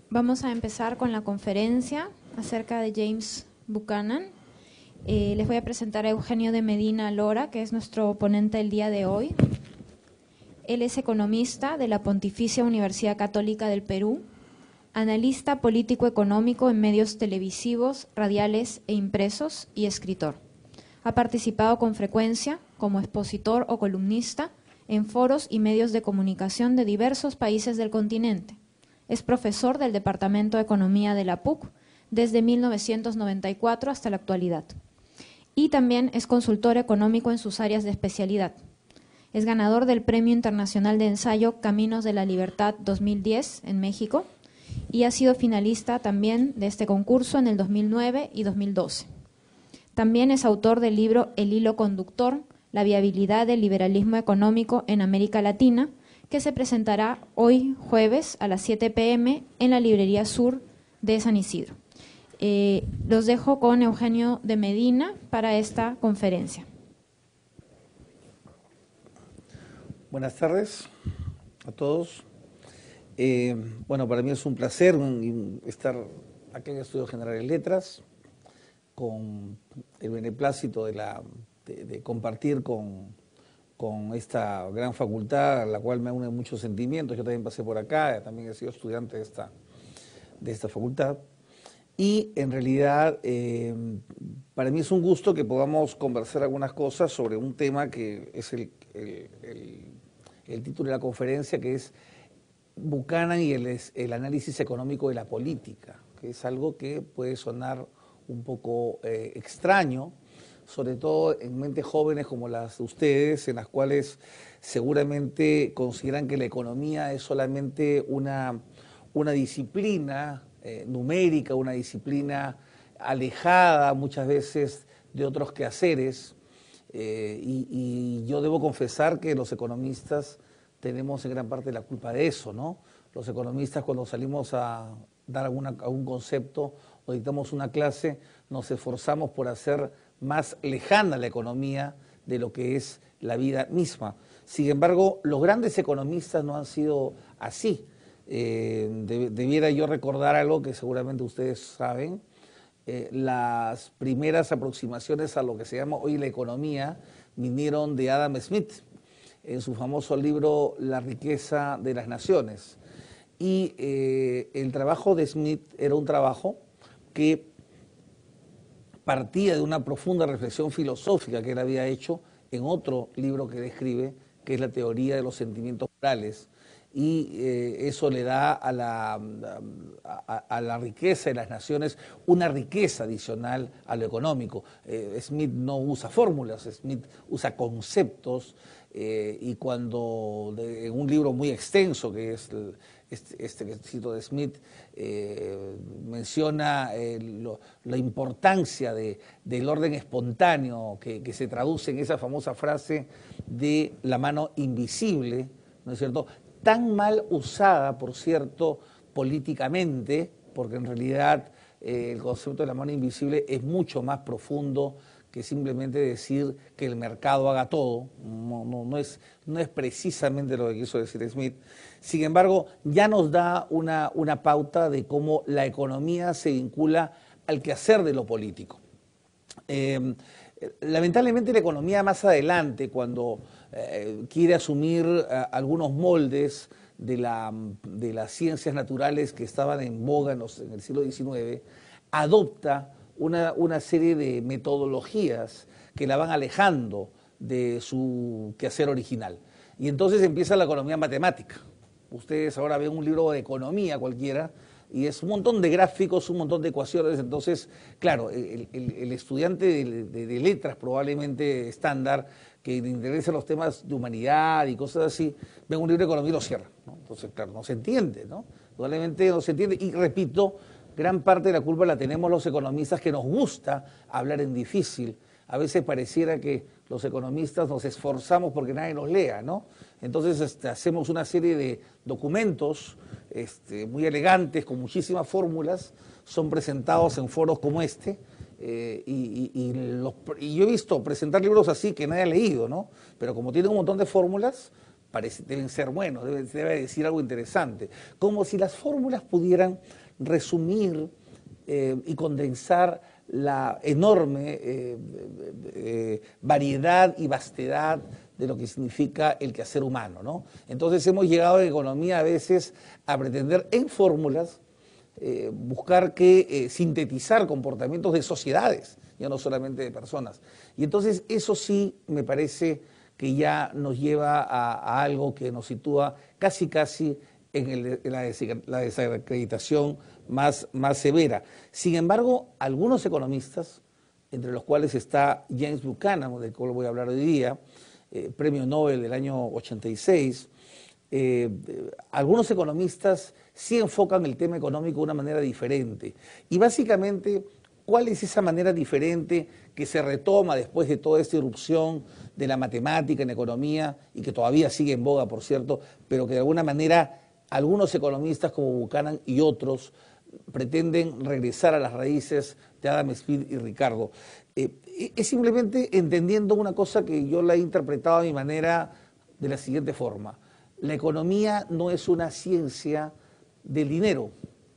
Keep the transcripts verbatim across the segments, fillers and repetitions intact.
Vamos a empezar con la conferencia acerca de James Buchanan. Eh, les voy a presentar a Eugenio de Medina Lora, que es nuestro ponente el día de hoy. Él es economista de la Pontificia Universidad Católica del Perú, analista político-económico en medios televisivos, radiales e impresos y escritor. Ha participado con frecuencia como expositor o columnista en foros y medios de comunicación de diversos países del continente. Es profesor del Departamento de Economía de la P U C desde mil novecientos noventa y cuatro hasta la actualidad. Y también es consultor económico en sus áreas de especialidad. Es ganador del Premio Internacional de Ensayo Caminos de la Libertad dos mil diez en México y ha sido finalista también de este concurso en el dos mil nueve y dos mil doce. También es autor del libro El hilo conductor, la viabilidad del liberalismo económico en América Latina, que se presentará hoy jueves a las siete pe eme en la Librería Sur de San Isidro. Eh, los dejo con Eugenio de Medina para esta conferencia. Buenas tardes a todos. Eh, bueno, para mí es un placer estar aquí en el Estudio General de Letras, con el beneplácito de, la, de, de compartir con, con esta gran facultad, a la cual me unen muchos sentimientos. Yo también pasé por acá, también he sido estudiante de esta, de esta facultad. Y en realidad, eh, para mí es un gusto que podamos conversar algunas cosas sobre un tema que es el, el, el, el título de la conferencia, que es Buchanan y el, el análisis económico de la política, que es algo que puede sonar un poco eh, extraño, sobre todo en mentes jóvenes como las de ustedes, en las cuales seguramente consideran que la economía es solamente una, una disciplina eh, numérica, una disciplina alejada muchas veces de otros quehaceres, eh, y, y yo debo confesar que los economistas tenemos en gran parte la culpa de eso, ¿no? Los economistas, cuando salimos a dar alguna, algún concepto o dictamos una clase, nos esforzamos por hacer más lejana la economía de lo que es la vida misma. Sin embargo, los grandes economistas no han sido así. Eh, de, debiera yo recordar algo que seguramente ustedes saben. Eh, las primeras aproximaciones a lo que se llama hoy la economía vinieron de Adam Smith, en su famoso libro La riqueza de las naciones. Y eh, el trabajo de Smith era un trabajo que partía de una profunda reflexión filosófica que él había hecho en otro libro que describe, que es la teoría de los sentimientos morales. Y eh, eso le da a la, a, a la riqueza de las naciones una riqueza adicional a lo económico. Eh, Smith no usa fórmulas, Smith usa conceptos, eh, y cuando de, en un libro muy extenso que es el, este, este cito de Smith, eh, menciona eh, lo, la importancia de, del orden espontáneo que, que se traduce en esa famosa frase de la mano invisible, ¿no es cierto?, tan mal usada, por cierto, políticamente, porque en realidad eh, el concepto de la mano invisible es mucho más profundo que simplemente decir que el mercado haga todo. No, no, no, es, no es precisamente lo que quiso decir Smith. Sin embargo, ya nos da una, una pauta de cómo la economía se vincula al quehacer de lo político. Eh, lamentablemente la economía más adelante, cuando eh, quiere asumir eh, algunos moldes de, la, de las ciencias naturales que estaban en boga en, los, en el siglo diecinueve, adopta una, una serie de metodologías que la van alejando de su quehacer original. Y entonces empieza la economía matemática. Ustedes ahora ven un libro de economía cualquiera, y es un montón de gráficos, un montón de ecuaciones. Entonces, claro, el, el, el estudiante de, de, de letras probablemente estándar, que le interesa los temas de humanidad y cosas así, ve un libro de economía y lo cierra, ¿no? Entonces, claro, no se entiende, ¿no? Probablemente no se entiende. Y repito, gran parte de la culpa la tenemos los economistas, que nos gusta hablar en difícil. A veces pareciera que los economistas nos esforzamos porque nadie nos lea, ¿no? Entonces este, hacemos una serie de documentos este, muy elegantes, con muchísimas fórmulas, son presentados en foros como este, eh, y, y, y, los, y yo he visto presentar libros así que nadie ha leído, ¿no? Pero como tienen un montón de fórmulas, parece, deben ser buenos, debe, debe decir algo interesante. Como si las fórmulas pudieran resumir eh, y condensar la enorme eh, eh, variedad y vastedad de lo que significa el quehacer humano, ¿no? Entonces hemos llegado en economía a veces a pretender en fórmulas eh, buscar que eh, sintetizar comportamientos de sociedades, ya no solamente de personas. Y entonces eso sí me parece que ya nos lleva a, a algo que nos sitúa casi casi en, el, en la, la desacreditación más, más severa. Sin embargo, algunos economistas, entre los cuales está James Buchanan, del cual voy a hablar hoy día, eh, premio Nobel del año ochenta y seis, eh, algunos economistas sí enfocan el tema económico de una manera diferente. Y básicamente, ¿cuál es esa manera diferente que se retoma después de toda esta irrupción de la matemática en economía y que todavía sigue en boga, por cierto, pero que de alguna manera algunos economistas como Buchanan y otros pretenden regresar a las raíces de Adam Smith y Ricardo? Eh, es simplemente entendiendo una cosa que yo la he interpretado a mi manera de la siguiente forma. La economía no es una ciencia del dinero.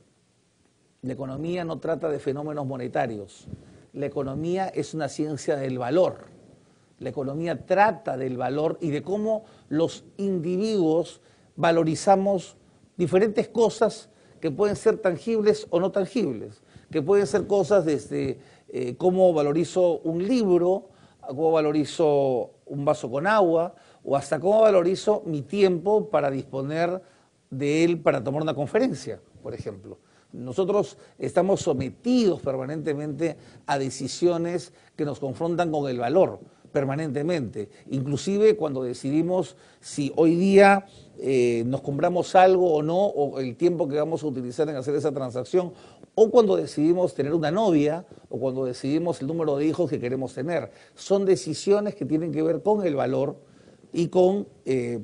La economía no trata de fenómenos monetarios. La economía es una ciencia del valor. La economía trata del valor y de cómo los individuos valorizamos diferentes cosas que pueden ser tangibles o no tangibles, que pueden ser cosas desde eh, cómo valorizo un libro, cómo valorizo un vaso con agua, o hasta cómo valorizo mi tiempo para disponer de él para tomar una conferencia, por ejemplo. Nosotros estamos sometidos permanentemente a decisiones que nos confrontan con el valor, permanentemente. Inclusive cuando decidimos si hoy día eh, nos compramos algo o no, o el tiempo que vamos a utilizar en hacer esa transacción, o cuando decidimos tener una novia, o cuando decidimos el número de hijos que queremos tener. Son decisiones que tienen que ver con el valor y con eh,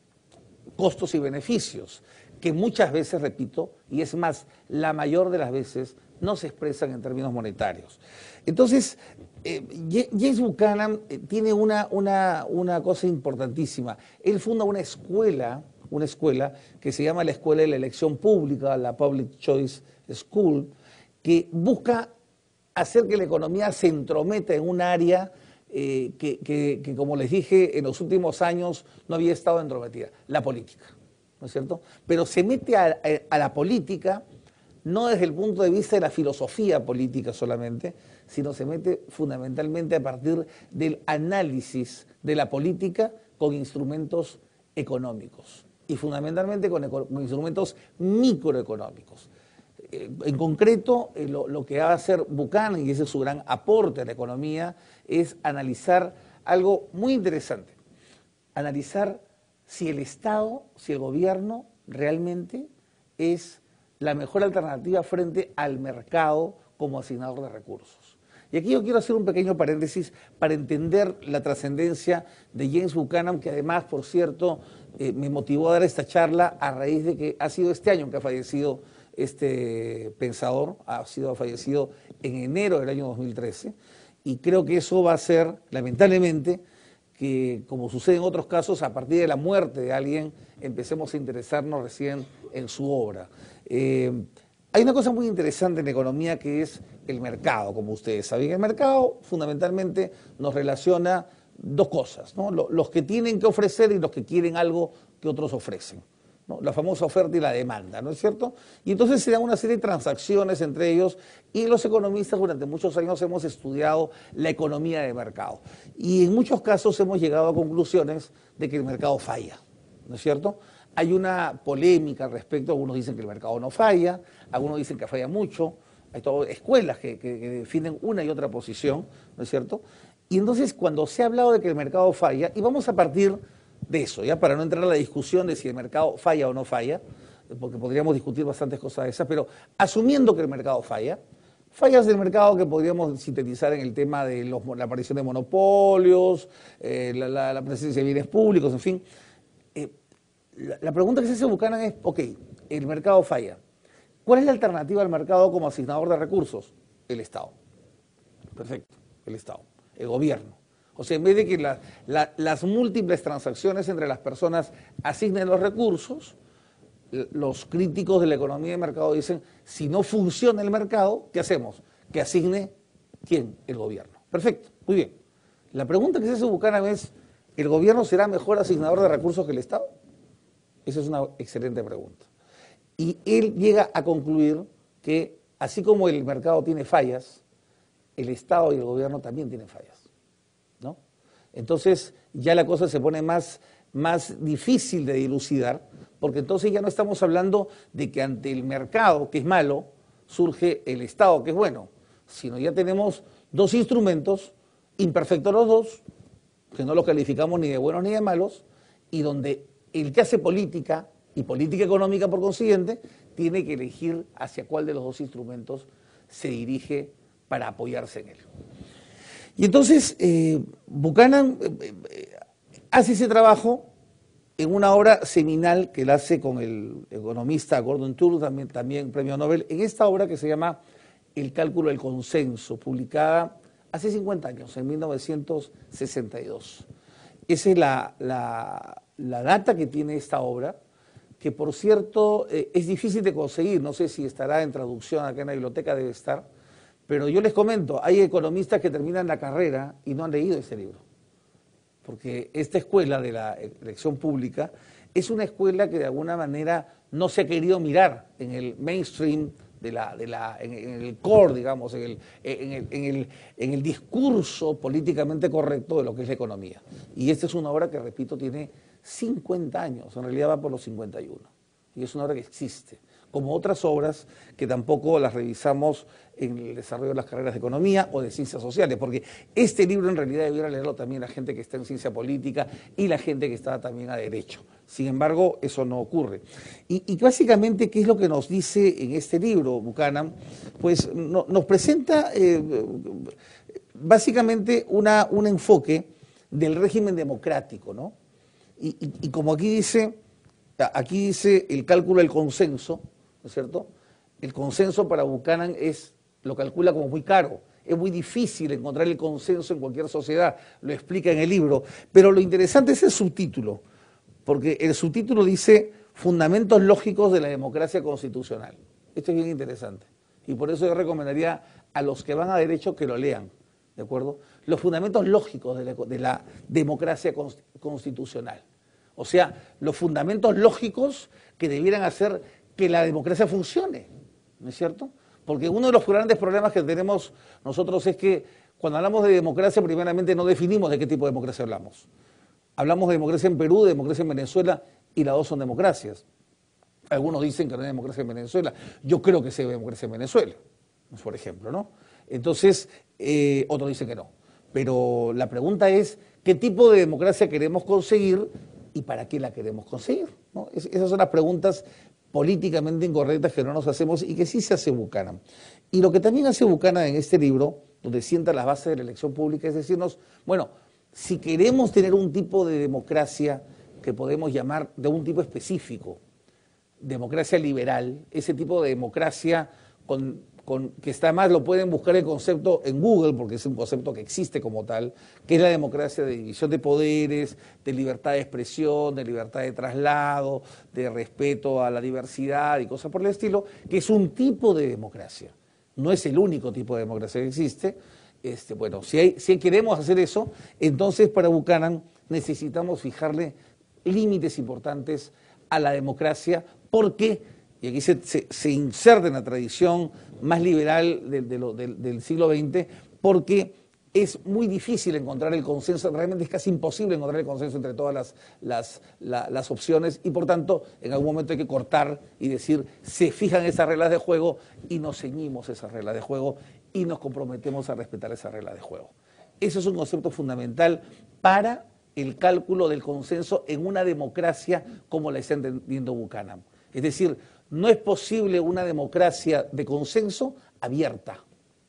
costos y beneficios, que muchas veces, repito, y es más, la mayor de las veces, no se expresan en términos monetarios. Entonces, eh, James Buchanan eh, tiene una, una, una cosa importantísima. Él funda una escuela, una escuela que se llama la Escuela de la Elección Pública, la Public Choice School, que busca hacer que la economía se entrometa en un área eh, que, que, que, como les dije, en los últimos años no había estado entrometida, la política, ¿no es cierto? Pero se mete a, a, a la política no desde el punto de vista de la filosofía política solamente, sino se mete fundamentalmente a partir del análisis de la política con instrumentos económicos y fundamentalmente con, con instrumentos microeconómicos. Eh, en concreto, eh, lo, lo que va a hacer Buchanan, y ese es su gran aporte a la economía, es analizar algo muy interesante, analizar si el Estado, si el gobierno realmente es la mejor alternativa frente al mercado como asignador de recursos. Y aquí yo quiero hacer un pequeño paréntesis para entender la trascendencia de James Buchanan, que además, por cierto, eh, me motivó a dar esta charla a raíz de que ha sido este año que ha fallecido este pensador, ha sido fallecido en enero del año dos mil trece, y creo que eso va a ser, lamentablemente, que como sucede en otros casos, a partir de la muerte de alguien, empecemos a interesarnos recién en su obra. Eh, hay una cosa muy interesante en la economía que es el mercado, como ustedes saben. El mercado fundamentalmente nos relaciona dos cosas, ¿no? Los que tienen que ofrecer y los que quieren algo que otros ofrecen, ¿no? La famosa oferta y la demanda, ¿no es cierto? Y entonces se dan una serie de transacciones entre ellos y los economistas durante muchos años hemos estudiado la economía de mercado. Y en muchos casos hemos llegado a conclusiones de que el mercado falla, ¿no es cierto? Hay una polémica al respecto, algunos dicen que el mercado no falla, algunos dicen que falla mucho, hay todas escuelas que, que, que definen una y otra posición, ¿no es cierto? Y entonces cuando se ha hablado de que el mercado falla, y vamos a partir de eso, ya para no entrar a la discusión de si el mercado falla o no falla, porque podríamos discutir bastantes cosas de esas, pero asumiendo que el mercado falla, fallas del mercado que podríamos sintetizar en el tema de los, la aparición de monopolios, eh, la, la, la presencia de bienes públicos, en fin. Eh, la, la pregunta que se hace Buchanan es, ok, el mercado falla. ¿Cuál es la alternativa al mercado como asignador de recursos? El Estado. Perfecto, el Estado, el gobierno. O sea, en vez de que la, la, las múltiples transacciones entre las personas asignen los recursos, los críticos de la economía de mercado dicen, si no funciona el mercado, ¿qué hacemos? Que asigne, ¿quién? El gobierno. Perfecto, muy bien. La pregunta que se hace Buchanan es, ¿el gobierno será mejor asignador de recursos que el Estado? Esa es una excelente pregunta. Y él llega a concluir que, así como el mercado tiene fallas, el Estado y el gobierno también tienen fallas, ¿no? Entonces, ya la cosa se pone más, más difícil de dilucidar, porque entonces ya no estamos hablando de que ante el mercado, que es malo, surge el Estado, que es bueno, sino ya tenemos dos instrumentos, imperfectos los dos, que no los calificamos ni de buenos ni de malos, y donde el que hace política, y política económica por consiguiente, tiene que elegir hacia cuál de los dos instrumentos se dirige para apoyarse en él. Y entonces eh, Buchanan eh, eh, hace ese trabajo en una obra seminal que él hace con el economista Gordon Tull, también, también premio Nobel, en esta obra que se llama El cálculo del consenso, publicada hace cincuenta años, en mil novecientos sesenta y dos. Esa es la, la, la data que tiene esta obra, que por cierto eh, es difícil de conseguir, no sé si estará en traducción acá en la biblioteca, debe estar, pero yo les comento, hay economistas que terminan la carrera y no han leído este libro, porque esta escuela de la elección pública es una escuela que de alguna manera no se ha querido mirar en el mainstream, de la, de la, en, en el core, digamos, en el, en, el, en, el, en el discurso políticamente correcto de lo que es la economía. Y esta es una obra que, repito, tiene cincuenta años, en realidad va por los cincuenta y uno, y es una obra que existe, como otras obras que tampoco las revisamos en el desarrollo de las carreras de economía o de ciencias sociales, porque este libro en realidad debiera leerlo también la gente que está en ciencia política y la gente que está también a derecho. Sin embargo, eso no ocurre. Y, y básicamente, ¿qué es lo que nos dice en este libro Buchanan? Pues no, nos presenta eh, básicamente una, un enfoque del régimen democrático, ¿no? Y, y, y como aquí dice, aquí dice el cálculo del consenso, ¿no es cierto? El consenso para Buchanan es, lo calcula como muy caro, es muy difícil encontrar el consenso en cualquier sociedad, lo explica en el libro, pero lo interesante es el subtítulo, porque el subtítulo dice Fundamentos lógicos de la democracia constitucional. Esto es bien interesante, y por eso yo recomendaría a los que van a derecho que lo lean, ¿de acuerdo? Los fundamentos lógicos de la, de la democracia constitucional. O sea, los fundamentos lógicos que debieran hacer que la democracia funcione, ¿no es cierto? Porque uno de los grandes problemas que tenemos nosotros es que cuando hablamos de democracia, primeramente no definimos de qué tipo de democracia hablamos. Hablamos de democracia en Perú, de democracia en Venezuela, y las dos son democracias. Algunos dicen que no hay democracia en Venezuela. Yo creo que sí hay democracia en Venezuela, por ejemplo, ¿no? Entonces, eh, otros dicen que no. Pero la pregunta es, ¿qué tipo de democracia queremos conseguir y para qué la queremos conseguir? ¿No? Es, esas son las preguntas políticamente incorrectas que no nos hacemos y que sí se hace Buchanan. Y lo que también hace Buchanan en este libro, donde sienta las bases de la elección pública, es decirnos, bueno, si queremos tener un tipo de democracia que podemos llamar de un tipo específico, democracia liberal, ese tipo de democracia con, con, que está más, lo pueden buscar el concepto en Google, porque es un concepto que existe como tal, que es la democracia de división de poderes, de libertad de expresión, de libertad de traslado, de respeto a la diversidad y cosas por el estilo, que es un tipo de democracia. No es el único tipo de democracia que existe. Este, bueno, si, hay, si queremos hacer eso, entonces para Buchanan necesitamos fijarle límites importantes a la democracia, porque, y aquí se, se, se inserta en la tradición más liberal de, de lo, de, del siglo veinte, porque es muy difícil encontrar el consenso, realmente es casi imposible encontrar el consenso entre todas las, las, la, las opciones, y por tanto en algún momento hay que cortar y decir, se fijan esas reglas de juego y nos ceñimos esas reglas de juego y nos comprometemos a respetar esas reglas de juego. Eso es un concepto fundamental para el cálculo del consenso en una democracia como la está entendiendo Buchanan. Es decir, no es posible una democracia de consenso abierta.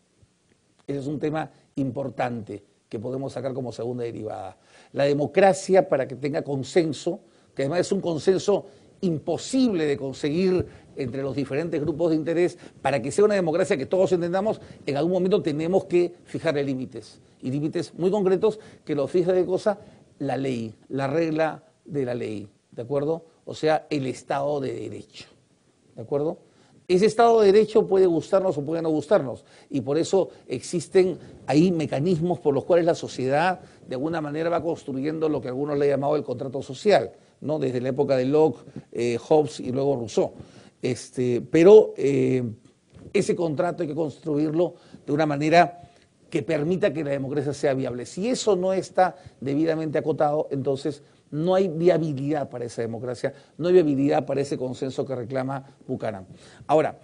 Ese es un tema importante que podemos sacar como segunda derivada. La democracia, para que tenga consenso, que además es un consenso imposible de conseguir entre los diferentes grupos de interés. Para que sea una democracia que todos entendamos, en algún momento tenemos que fijarle límites, y límites muy concretos que los fija de cosa la ley, la regla de la ley, ¿de acuerdo? O sea, el Estado de Derecho, ¿de acuerdo? Ese Estado de Derecho puede gustarnos o puede no gustarnos, y por eso existen ahí mecanismos por los cuales la sociedad de alguna manera va construyendo lo que algunos le han llamado el contrato social, ¿no? Desde la época de Locke, eh, Hobbes y luego Rousseau. Este, pero eh, ese contrato hay que construirlo de una manera que permita que la democracia sea viable. Si eso no está debidamente acotado, entonces no hay viabilidad para esa democracia, no hay viabilidad para ese consenso que reclama Buchanan. Ahora,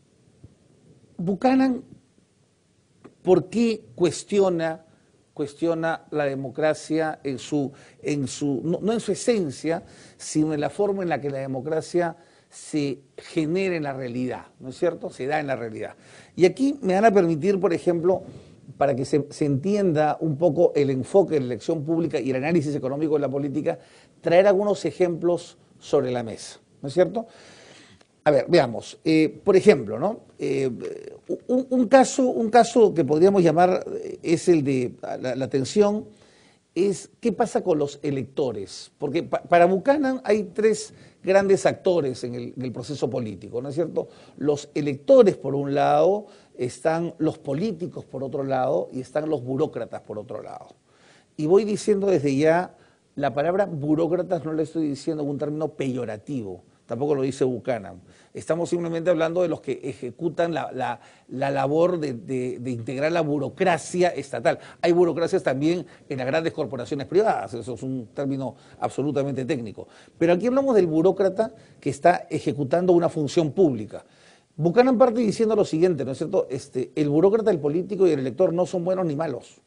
Buchanan, ¿por qué cuestiona, cuestiona la democracia en su, en su no, no en su esencia, sino en la forma en la que la democracia se genera en la realidad, ¿no es cierto? Se da en la realidad. Y aquí me van a permitir, por ejemplo, para que se, se entienda un poco el enfoque de la elección pública y el análisis económico de la política, traer algunos ejemplos sobre la mesa, ¿no es cierto? A ver, veamos. Eh, por ejemplo, ¿no? Eh, un, un, caso, un caso que podríamos llamar es el de la, la atención, es qué pasa con los electores. Porque pa, para Buchanan hay tres grandes actores en el, en el proceso político, ¿no es cierto? Los electores, por un lado, están los políticos, por otro lado, y están los burócratas, por otro lado. Y voy diciendo desde ya, la palabra burócratas no la estoy diciendo en un término peyorativo, tampoco lo dice Buchanan. Estamos simplemente hablando de los que ejecutan la, la, la labor de, de, de integrar la burocracia estatal. Hay burocracias también en las grandes corporaciones privadas, eso es un término absolutamente técnico. Pero aquí hablamos del burócrata que está ejecutando una función pública. Buchanan parte diciendo lo siguiente, ¿no es cierto? Este, el burócrata, el político y el elector no son buenos ni malos.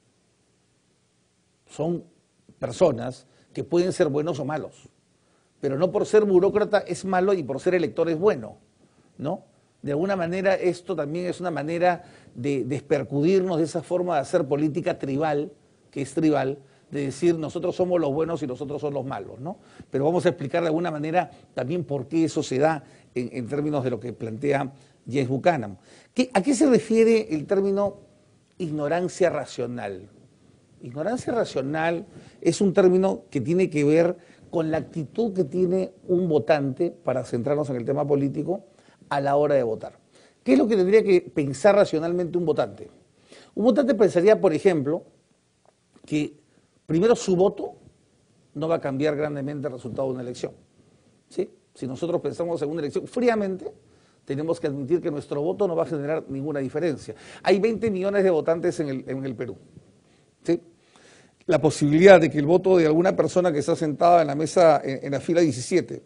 Son personas que pueden ser buenos o malos. Pero no por ser burócrata es malo y por ser elector es bueno, ¿no? De alguna manera esto también es una manera de despercudirnos de esa forma de hacer política tribal, que es tribal, de decir nosotros somos los buenos y nosotros somos los malos, ¿no? Pero vamos a explicar de alguna manera también por qué eso se da en, en términos de lo que plantea James Buchanan. ¿Qué, ¿A qué se refiere el término ignorancia racional? Ignorancia racional es un término que tiene que ver con la actitud que tiene un votante, para centrarnos en el tema político, a la hora de votar. ¿Qué es lo que tendría que pensar racionalmente un votante? Un votante pensaría, por ejemplo, que primero su voto no va a cambiar grandemente el resultado de una elección, ¿sí? Si nosotros pensamos en una elección fríamente, tenemos que admitir que nuestro voto no va a generar ninguna diferencia. Hay veinte millones de votantes en el, en el Perú, ¿sí? La posibilidad de que el voto de alguna persona que está sentada en la mesa, en, en la fila diecisiete,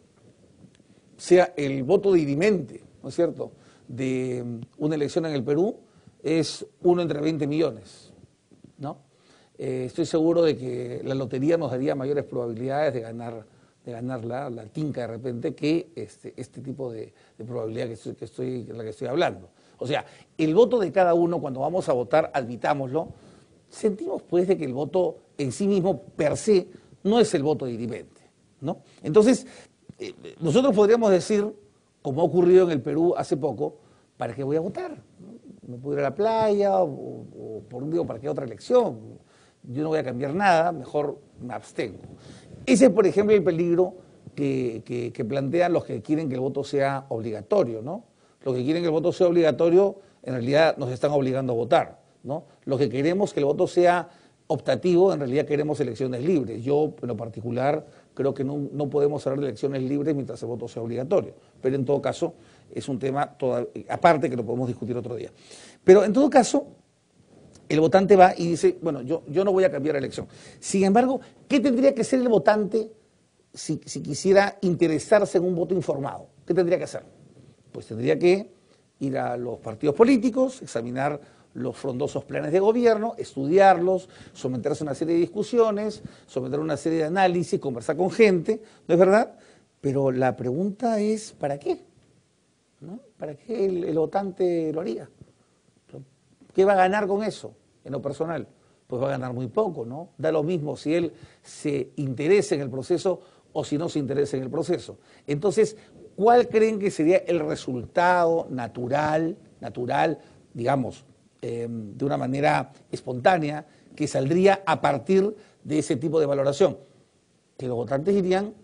sea el voto dirimente, ¿no es cierto?, de una elección en el Perú, es uno entre veinte millones, ¿no? Eh, estoy seguro de que la lotería nos daría mayores probabilidades de ganar, de ganar la, la tinca de repente que este, este tipo de, de probabilidad que estoy, que estoy, de la que estoy hablando. O sea, el voto de cada uno, cuando vamos a votar, admitámoslo, sentimos pues de que el voto en sí mismo per se no es el voto dirimente, ¿no? Entonces, eh, nosotros podríamos decir, como ha ocurrido en el Perú hace poco, ¿para qué voy a votar? ¿No? Me puedo ir a la playa o, o por un día, ¿para qué otra elección? Yo no voy a cambiar nada, mejor me abstengo. Ese es, por ejemplo, el peligro que, que, que plantean los que quieren que el voto sea obligatorio, ¿no? Los que quieren que el voto sea obligatorio, en realidad nos están obligando a votar, ¿no? Los que queremos que el voto sea optativo, en realidad queremos elecciones libres. Yo, en lo particular, creo que no, no podemos hablar de elecciones libres mientras el voto sea obligatorio, pero en todo caso es un tema toda, aparte que lo podemos discutir otro día. Pero en todo caso, el votante va y dice, bueno, yo, yo no voy a cambiar la elección. Sin embargo, ¿qué tendría que hacer el votante si, si quisiera interesarse en un voto informado? ¿Qué tendría que hacer? Pues tendría que ir a los partidos políticos, examinar los frondosos planes de gobierno, estudiarlos, someterse a una serie de discusiones, someter a una serie de análisis, conversar con gente, ¿no es verdad? Pero la pregunta es, ¿para qué? ¿No? ¿Para qué el, el votante lo haría? ¿Qué va a ganar con eso, en lo personal? Pues va a ganar muy poco, ¿no? Da lo mismo si él se interesa en el proceso o si no se interesa en el proceso. Entonces, ¿cuál creen que sería el resultado natural, natural, digamos, eh, de una manera espontánea, que saldría a partir de ese tipo de valoración? Que los votantes dirían,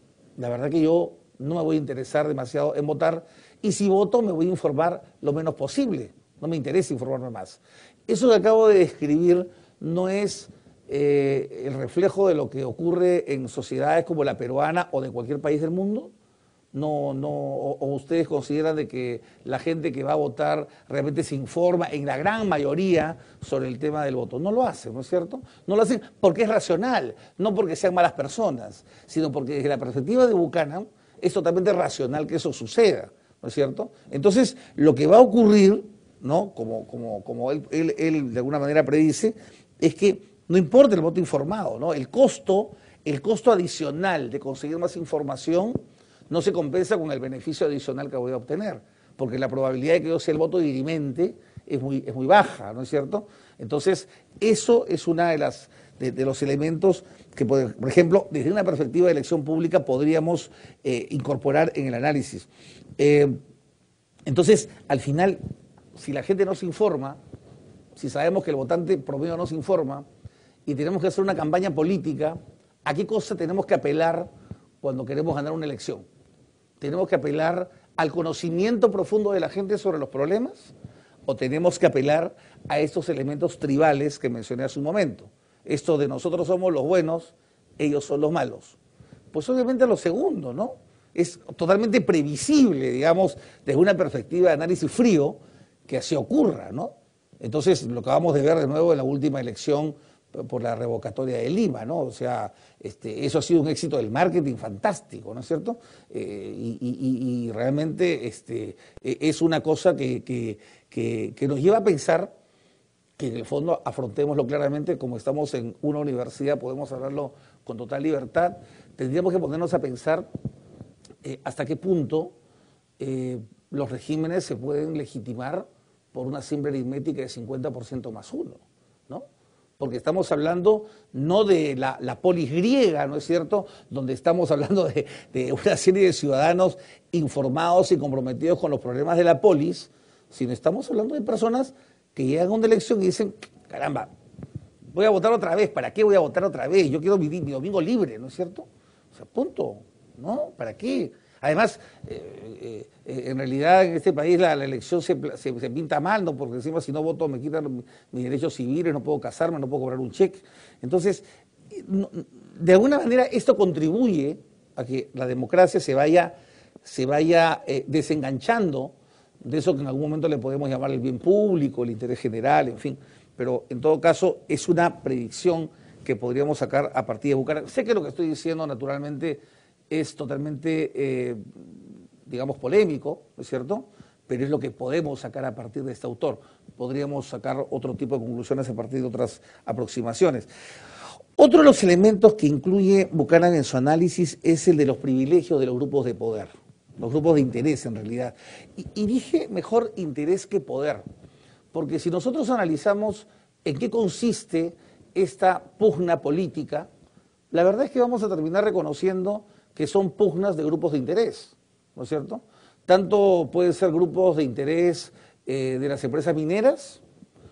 la verdad que yo no me voy a interesar demasiado en votar, y si voto me voy a informar lo menos posible, no me interesa informarme más. Eso que acabo de describir no es eh, el reflejo de lo que ocurre en sociedades como la peruana o de cualquier país del mundo. No, no, o, o ustedes consideran de que la gente que va a votar realmente se informa en la gran mayoría sobre el tema del voto. No lo hacen, ¿no es cierto? No lo hacen porque es racional, no porque sean malas personas, sino porque desde la perspectiva de Buchanan es totalmente racional que eso suceda, ¿no es cierto? Entonces, lo que va a ocurrir, ¿no? Como, como, como él, él, él de alguna manera predice, es que no importa el voto informado, ¿no? El costo, el costo adicional de conseguir más información no se compensa con el beneficio adicional que voy a obtener, porque la probabilidad de que yo sea el voto dirimente es muy, es muy baja, ¿no es cierto? Entonces, eso es uno de, las, de, de los elementos que, por ejemplo, desde una perspectiva de elección pública podríamos eh, incorporar en el análisis. Eh, entonces, al final, si la gente no se informa, si sabemos que el votante promedio no se informa, y tenemos que hacer una campaña política, ¿a qué cosa tenemos que apelar cuando queremos ganar una elección? ¿Tenemos que apelar al conocimiento profundo de la gente sobre los problemas? ¿O tenemos que apelar a estos elementos tribales que mencioné hace un momento? Esto de nosotros somos los buenos, ellos son los malos. Pues obviamente lo segundo, ¿no? Es totalmente previsible, digamos, desde una perspectiva de análisis frío, que así ocurra, ¿no? Entonces, lo que acabamos de ver de nuevo en la última elección por la revocatoria de Lima, ¿no? O sea, este, eso ha sido un éxito del marketing fantástico, ¿no es cierto? Eh, y, y, y realmente este, es una cosa que, que, que, que nos lleva a pensar que en el fondo, afrontémoslo claramente, como estamos en una universidad, podemos hablarlo con total libertad, tendríamos que ponernos a pensar eh, hasta qué punto eh, los regímenes se pueden legitimar por una simple aritmética de cincuenta por ciento más uno, ¿no? Porque estamos hablando no de la, la polis griega, ¿no es cierto?, donde estamos hablando de, de una serie de ciudadanos informados y comprometidos con los problemas de la polis, sino estamos hablando de personas que llegan a una elección y dicen, caramba, voy a votar otra vez, ¿para qué voy a votar otra vez? Yo quiero mi, mi domingo libre, ¿no es cierto? O sea, punto, ¿no? ¿Para qué? Además, eh, eh, en realidad en este país la, la elección se, se, se pinta mal, ¿no? Porque encima si no voto me quitan mis mi derechos civiles, no puedo casarme, no puedo cobrar un cheque. Entonces, no, de alguna manera esto contribuye a que la democracia se vaya, se vaya eh, desenganchando de eso que en algún momento le podemos llamar el bien público, el interés general, en fin. Pero en todo caso es una predicción que podríamos sacar a partir de Buchanan. Sé que lo que estoy diciendo naturalmente es totalmente, eh, digamos, polémico, ¿no es cierto?, pero es lo que podemos sacar a partir de este autor. Podríamos sacar otro tipo de conclusiones a partir de otras aproximaciones. Otro de los elementos que incluye Buchanan en su análisis es el de los privilegios de los grupos de poder, los grupos de interés en realidad. Y, y dije mejor interés que poder, porque si nosotros analizamos en qué consiste esta pugna política, la verdad es que vamos a terminar reconociendo que son pugnas de grupos de interés, ¿no es cierto? Tanto pueden ser grupos de interés eh, de las empresas mineras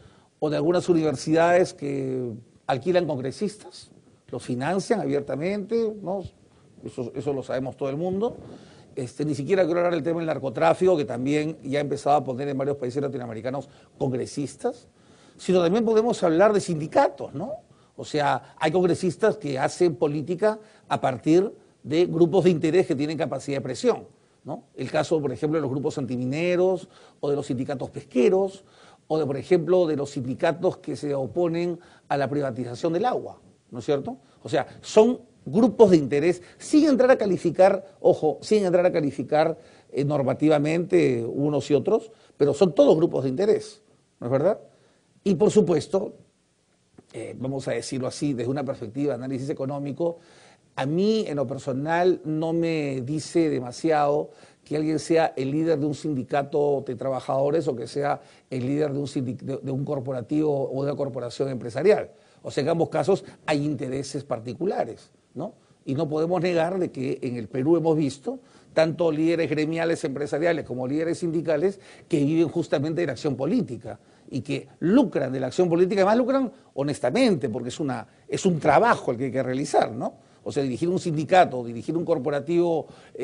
o de algunas universidades que alquilan congresistas, los financian abiertamente, ¿no? Eso, eso lo sabemos todo el mundo. Este, ni siquiera quiero hablar del tema del narcotráfico, que también ya ha empezado a poner en varios países latinoamericanos congresistas, sino también podemos hablar de sindicatos, ¿no? O sea, hay congresistas que hacen política a partir de grupos de interés que tienen capacidad de presión, ¿no? El caso, por ejemplo, de los grupos antimineros o de los sindicatos pesqueros o, de, por ejemplo, de los sindicatos que se oponen a la privatización del agua, ¿no es cierto? O sea, son grupos de interés, sin entrar a calificar, ojo, sin entrar a calificar eh, normativamente unos y otros, pero son todos grupos de interés, ¿no es verdad? Y, por supuesto, eh, vamos a decirlo así, desde una perspectiva de análisis económico, a mí, en lo personal, no me dice demasiado que alguien sea el líder de un sindicato de trabajadores o que sea el líder de un, de, de un corporativo o de una corporación empresarial. O sea, en ambos casos hay intereses particulares, ¿no? Y no podemos negar de que en el Perú hemos visto tanto líderes gremiales empresariales como líderes sindicales que viven justamente de la acción política y que lucran de la acción política, además lucran honestamente, porque es, una, es un trabajo el que hay que realizar, ¿no? O sea, dirigir un sindicato, dirigir un corporativo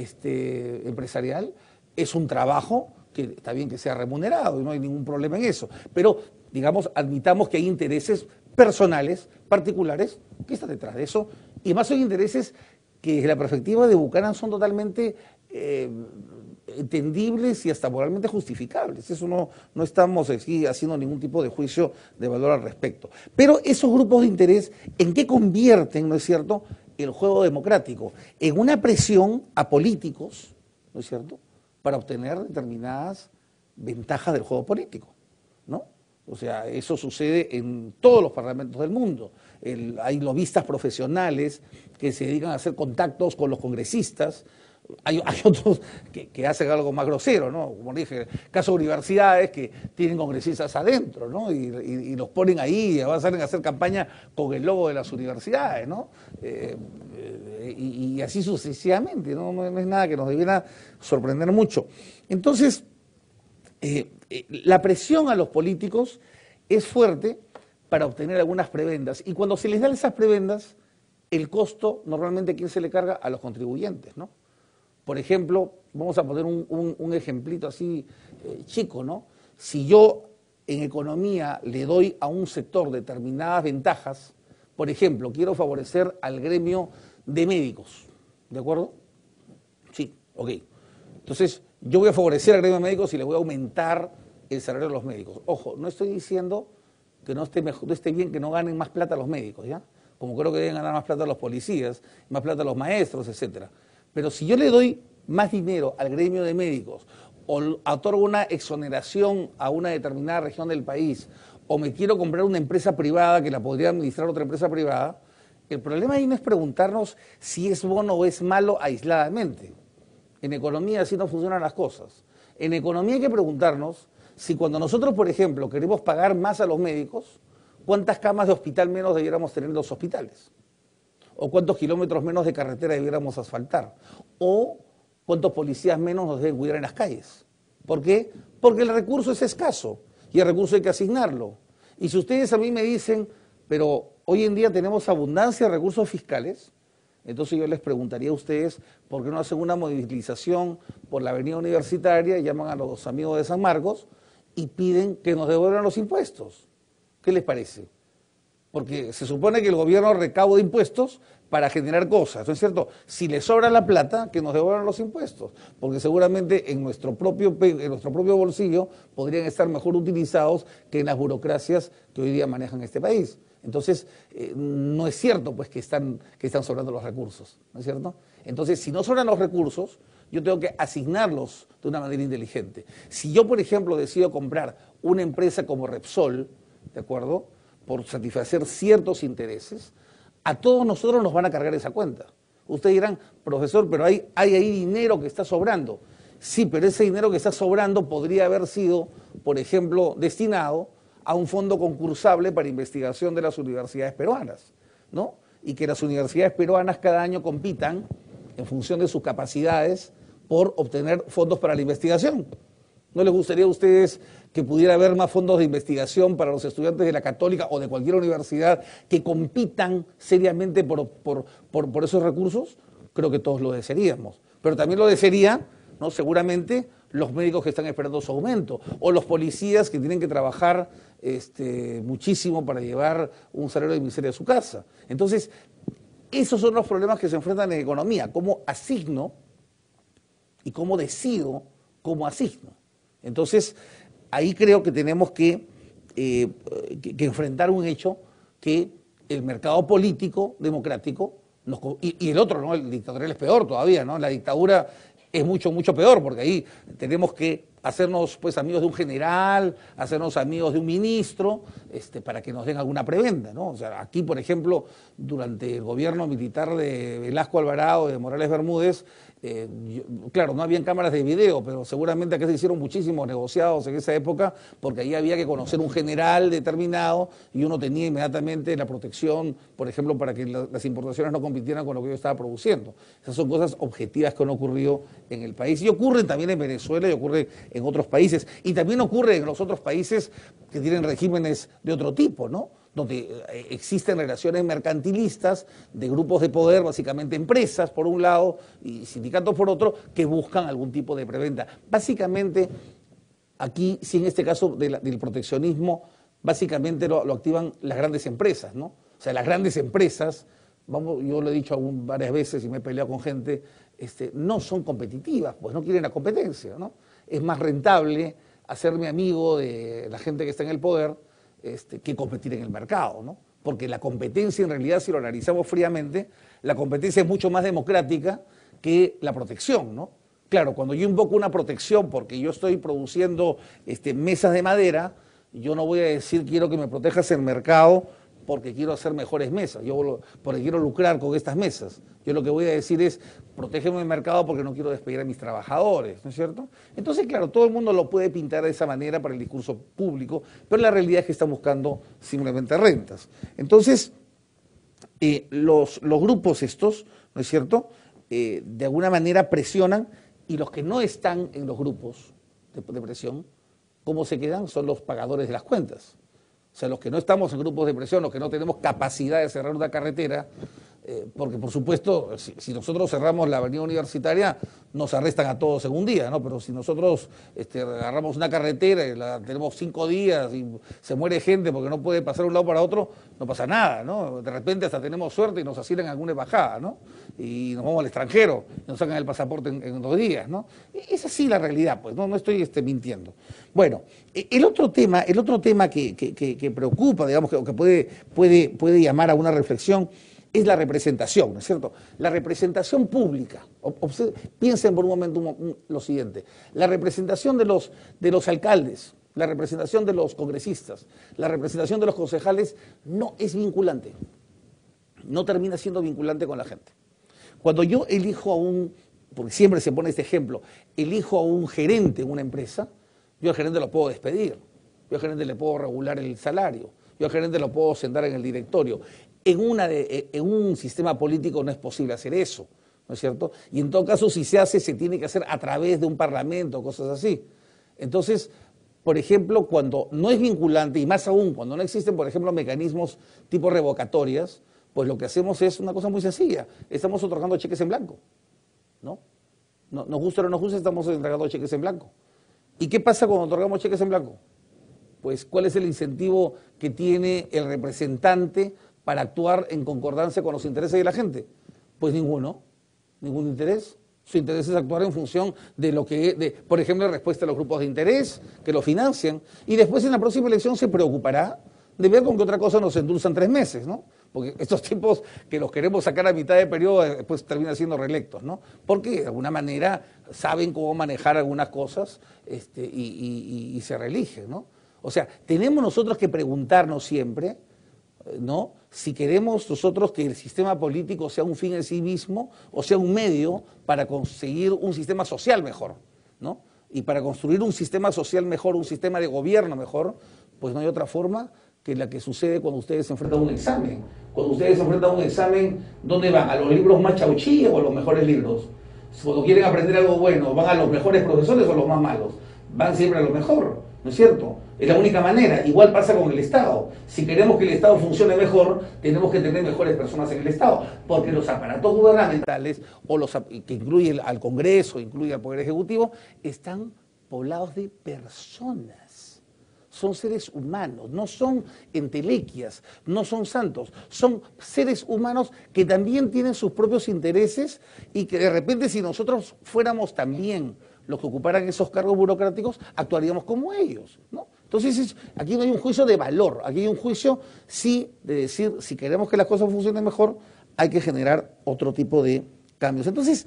este, empresarial es un trabajo que está bien que sea remunerado y no hay ningún problema en eso, pero digamos, admitamos que hay intereses personales, particulares, que están detrás de eso, y más son intereses que desde la perspectiva de Buchanan son totalmente eh, entendibles y hasta moralmente justificables. Eso no, no estamos aquí haciendo ningún tipo de juicio de valor al respecto. Pero esos grupos de interés, ¿en qué convierten, no es cierto, el juego democrático? En una presión a políticos, ¿no es cierto?, para obtener determinadas ventajas del juego político, ¿no? O sea, eso sucede en todos los parlamentos del mundo. El, hay lobistas profesionales que se dedican a hacer contactos con los congresistas. Hay, hay otros que, que hacen algo más grosero, ¿no? Como dije, caso de universidades que tienen congresistas adentro, ¿no? Y, y, y los ponen ahí y avanzan a hacer campaña con el logo de las universidades, ¿no? Eh, eh, y, y así sucesivamente, ¿no? No es nada que nos debiera sorprender mucho. Entonces, eh, eh, la presión a los políticos es fuerte para obtener algunas prebendas. Y cuando se les dan esas prebendas, el costo normalmente, ¿quién se le carga? A los contribuyentes, ¿no? Por ejemplo, vamos a poner un, un, un ejemplito así eh, chico, ¿no? Si yo en economía le doy a un sector determinadas ventajas, por ejemplo, quiero favorecer al gremio de médicos, ¿de acuerdo? Sí, ok. Entonces, yo voy a favorecer al gremio de médicos y le voy a aumentar el salario de los médicos. Ojo, no estoy diciendo que no esté, mejor, no esté bien que no ganen más plata los médicos, ¿ya? Como creo que deben ganar más plata los policías, más plata los maestros, etcétera. Pero si yo le doy más dinero al gremio de médicos o otorgo una exoneración a una determinada región del país o me quiero comprar una empresa privada que la podría administrar otra empresa privada, el problema ahí no es preguntarnos si es bueno o es malo aisladamente. En economía así no funcionan las cosas. En economía hay que preguntarnos si cuando nosotros, por ejemplo, queremos pagar más a los médicos, ¿cuántas camas de hospital menos debiéramos tener en los hospitales? ¿O cuántos kilómetros menos de carretera debiéramos asfaltar? ¿O cuántos policías menos nos deben cuidar en las calles? ¿Por qué? Porque el recurso es escaso y el recurso hay que asignarlo. Y si ustedes a mí me dicen, pero hoy en día tenemos abundancia de recursos fiscales, entonces yo les preguntaría a ustedes por qué no hacen una movilización por la avenida Universitaria, llaman a los amigos de San Marcos y piden que nos devuelvan los impuestos. ¿Qué les parece? Porque se supone que el gobierno recauda impuestos para generar cosas, ¿no es cierto? Si les sobra la plata, que nos devuelvan los impuestos, porque seguramente en nuestro propio, en nuestro propio bolsillo podrían estar mejor utilizados que en las burocracias que hoy día manejan este país. Entonces, eh, no es cierto pues que están, que están sobrando los recursos, ¿no es cierto? Entonces, si no sobran los recursos, yo tengo que asignarlos de una manera inteligente. Si yo, por ejemplo, decido comprar una empresa como Repsol, ¿de acuerdo?, por satisfacer ciertos intereses, a todos nosotros nos van a cargar esa cuenta. Ustedes dirán, profesor, pero hay, hay ahí dinero que está sobrando. Sí, pero ese dinero que está sobrando podría haber sido, por ejemplo, destinado a un fondo concursable para investigación de las universidades peruanas, ¿no? Y que las universidades peruanas cada año compitan en función de sus capacidades por obtener fondos para la investigación. ¿No les gustaría a ustedes que pudiera haber más fondos de investigación para los estudiantes de la Católica o de cualquier universidad que compitan seriamente por, por, por, por esos recursos? Creo que todos lo desearíamos. Pero también lo desearía, ¿no?, seguramente los médicos que están esperando su aumento o los policías que tienen que trabajar este, muchísimo para llevar un salario de miseria a su casa. Entonces, esos son los problemas que se enfrentan en economía. ¿Cómo asigno y cómo decido cómo asigno? Entonces, ahí creo que tenemos que, eh, que, que enfrentar un hecho que el mercado político democrático, nos, y, y el otro, ¿no?, el dictatorial es peor todavía, ¿no? La dictadura es mucho, mucho peor, porque ahí tenemos que hacernos pues amigos de un general, hacernos amigos de un ministro, este, para que nos den alguna prebenda, ¿no? O sea, aquí, por ejemplo, durante el gobierno militar de Velasco Alvarado, de Morales Bermúdez, Eh, yo, claro, no habían cámaras de video, pero seguramente acá se hicieron muchísimos negociados en esa época, porque ahí había que conocer un general determinado y uno tenía inmediatamente la protección, por ejemplo, para que la, las importaciones no compitieran con lo que yo estaba produciendo. Esas son cosas objetivas que han ocurrido en el país y ocurren también en Venezuela y ocurren en otros países. Y también ocurre en los otros países que tienen regímenes de otro tipo, ¿no? Donde existen relaciones mercantilistas de grupos de poder, básicamente empresas por un lado y sindicatos por otro, que buscan algún tipo de preventa. Básicamente, aquí, sí en este caso de la, del proteccionismo, básicamente lo, lo activan las grandes empresas, ¿no? O sea, las grandes empresas, vamos, yo lo he dicho aún varias veces y me he peleado con gente, este, no son competitivas, pues no quieren la competencia, ¿no? Es más rentable hacerme amigo de la gente que está en el poder, Este, que competir en el mercado, ¿no? Porque la competencia, en realidad, si lo analizamos fríamente, la competencia es mucho más democrática que la protección, ¿no? Claro, cuando yo invoco una protección porque yo estoy produciendo este, mesas de madera, yo no voy a decir quiero que me protejas el mercado porque quiero hacer mejores mesas, yo porque quiero lucrar con estas mesas. Yo lo que voy a decir es, protégeme el mercado porque no quiero despedir a mis trabajadores, ¿no es cierto? Entonces, claro, todo el mundo lo puede pintar de esa manera para el discurso público, pero la realidad es que están buscando simplemente rentas. Entonces, eh, los, los grupos estos, ¿no es cierto?, eh, de alguna manera presionan, y los que no están en los grupos de, de presión, ¿cómo se quedan? Son los pagadores de las cuentas. O sea, los que no estamos en grupos de presión, los que no tenemos capacidad de cerrar una carretera, eh, porque por supuesto, si, si nosotros cerramos la avenida Universitaria, nos arrestan a todos en un día, ¿no? Pero si nosotros este, agarramos una carretera y la tenemos cinco días y se muere gente porque no puede pasar de un lado para otro, no pasa nada, ¿no? De repente hasta tenemos suerte y nos asilan alguna embajada, ¿no? Y nos vamos al extranjero, y nos sacan el pasaporte en, en dos días, ¿no? Es así la realidad, pues, no, no estoy este, mintiendo. Bueno, el otro tema, el otro tema que, que, que, que preocupa, digamos, que, que puede, puede, puede llamar a una reflexión, es la representación, ¿no es cierto? La representación pública. Piensen por un momento un, un, lo siguiente, la representación de los, de los alcaldes, la representación de los congresistas, la representación de los concejales no es vinculante, no termina siendo vinculante con la gente. Cuando yo elijo a un, porque siempre se pone este ejemplo, elijo a un gerente en una empresa, yo al gerente lo puedo despedir, yo al gerente le puedo regular el salario, yo al gerente lo puedo sentar en el directorio. En, una de, en un sistema político no es posible hacer eso, ¿no es cierto? Y en todo caso, si se hace, se tiene que hacer a través de un parlamento, cosas así. Entonces, por ejemplo, cuando no es vinculante, y más aún cuando no existen, por ejemplo, mecanismos tipo revocatorias, pues lo que hacemos es una cosa muy sencilla, estamos otorgando cheques en blanco, ¿no? No, nos gusta o no nos gusta, estamos entregando cheques en blanco. ¿Y qué pasa cuando otorgamos cheques en blanco? Pues, ¿cuál es el incentivo que tiene el representante para actuar en concordancia con los intereses de la gente? Pues ninguno, ningún interés. Su interés es actuar en función de lo que, de, por ejemplo, respuesta a los grupos de interés que lo financian, y después en la próxima elección se preocupará de ver con qué otra cosa nos endulzan tres meses, ¿no? Porque estos tipos que los queremos sacar a mitad de periodo después terminan siendo reelectos, ¿no? Porque de alguna manera saben cómo manejar algunas cosas este, y, y, y se reeligen, ¿no? O sea, tenemos nosotros que preguntarnos siempre, ¿no?, si queremos nosotros que el sistema político sea un fin en sí mismo o sea un medio para conseguir un sistema social mejor, ¿no? Y para construir un sistema social mejor, un sistema de gobierno mejor, pues no hay otra forma que la que sucede cuando ustedes se enfrentan a un examen. Cuando ustedes se enfrentan a un examen, ¿dónde van? ¿A los libros más chauchí o a los mejores libros? Cuando quieren aprender algo bueno, ¿van a los mejores profesores o a los más malos? Van siempre a lo mejor, ¿no es cierto? Es la única manera. Igual pasa con el Estado. Si queremos que el Estado funcione mejor, tenemos que tener mejores personas en el Estado, porque los aparatos gubernamentales, o los que incluyen al Congreso, incluye al Poder Ejecutivo, están poblados de personas. Son seres humanos, no son entelequias, no son santos, son seres humanos que también tienen sus propios intereses y que de repente si nosotros fuéramos también los que ocuparan esos cargos burocráticos, actuaríamos como ellos, ¿no? Entonces, aquí no hay un juicio de valor, aquí hay un juicio, sí, de decir, si queremos que las cosas funcionen mejor, hay que generar otro tipo de cambios. Entonces,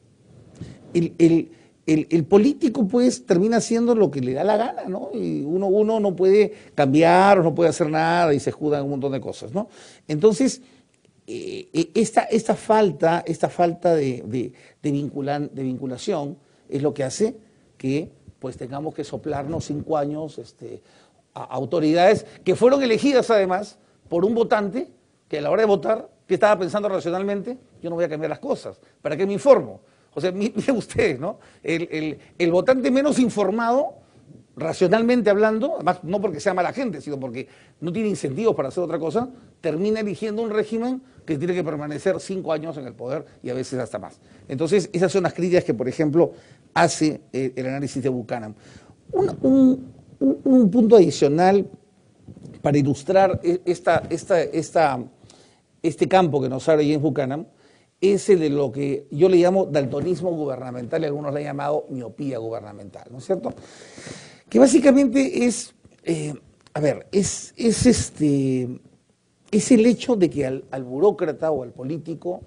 el, el, el, el político, pues, termina haciendo lo que le da la gana, ¿no? Y uno, uno no puede cambiar, o no puede hacer nada, y se escuda en un montón de cosas, ¿no? Entonces, eh, esta, esta falta, esta falta de, de, de, vinculan, de vinculación es lo que hace que pues tengamos que soplarnos cinco años este, a autoridades que fueron elegidas además por un votante que a la hora de votar, que estaba pensando racionalmente, yo no voy a cambiar las cosas, ¿para qué me informo? O sea, miren ustedes, ¿no? El, el, el votante menos informado, racionalmente hablando, además no porque sea mala gente, sino porque no tiene incentivos para hacer otra cosa, termina eligiendo un régimen que tiene que permanecer cinco años en el poder y a veces hasta más. Entonces, esas son las críticas que, por ejemplo, hace eh, el análisis de Buchanan. Un, un, un, un punto adicional para ilustrar esta, esta, esta, este campo que nos abre James Buchanan es el de lo que yo le llamo daltonismo gubernamental y algunos le han llamado miopía gubernamental, ¿no es cierto? Que básicamente es, eh, a ver, es, es, este, es el hecho de que al, al burócrata o al político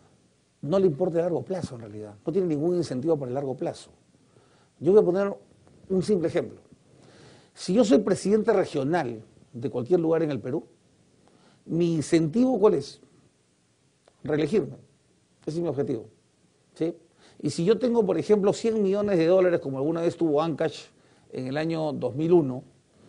no le importa el largo plazo en realidad, no tiene ningún incentivo para el largo plazo. Yo voy a poner un simple ejemplo. Si yo soy presidente regional de cualquier lugar en el Perú, mi incentivo ¿cuál es? Reelegirme. Ese es mi objetivo. ¿Sí? Y si yo tengo, por ejemplo, cien millones de dólares, como alguna vez tuvo Ancash en el año dos mil uno,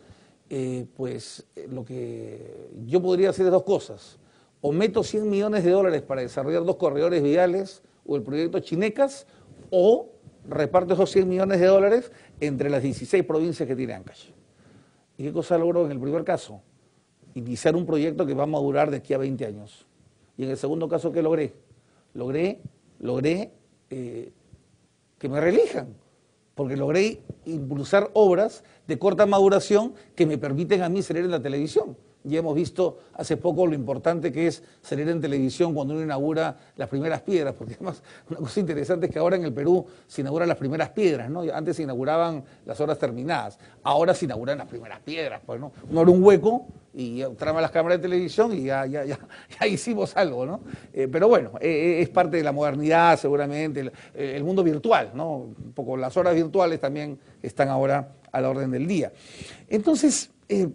eh, pues eh, lo que yo podría hacer es dos cosas. O meto cien millones de dólares para desarrollar dos corredores viales o el proyecto Chinecas, o reparto esos cien millones de dólares entre las dieciséis provincias que tiene Ancash. ¿Y qué cosa logró en el primer caso? Iniciar un proyecto que va a madurar de aquí a veinte años. Y en el segundo caso, ¿qué logré? Logré, logré eh, que me reelijan, porque logré impulsar obras de corta maduración que me permiten a mí salir en la televisión. Ya hemos visto hace poco lo importante que es salir en televisión cuando uno inaugura las primeras piedras, porque además una cosa interesante es que ahora en el Perú se inauguran las primeras piedras, ¿no? Antes se inauguraban las obras terminadas, ahora se inauguran las primeras piedras, pues, ¿no? Uno abre un hueco y trama las cámaras de televisión y ya, ya, ya, ya hicimos algo, ¿no? Eh, pero bueno, eh, es parte de la modernidad seguramente, el, el mundo virtual, ¿no? Un poco las horas virtuales también están ahora a la orden del día. Entonces, eh,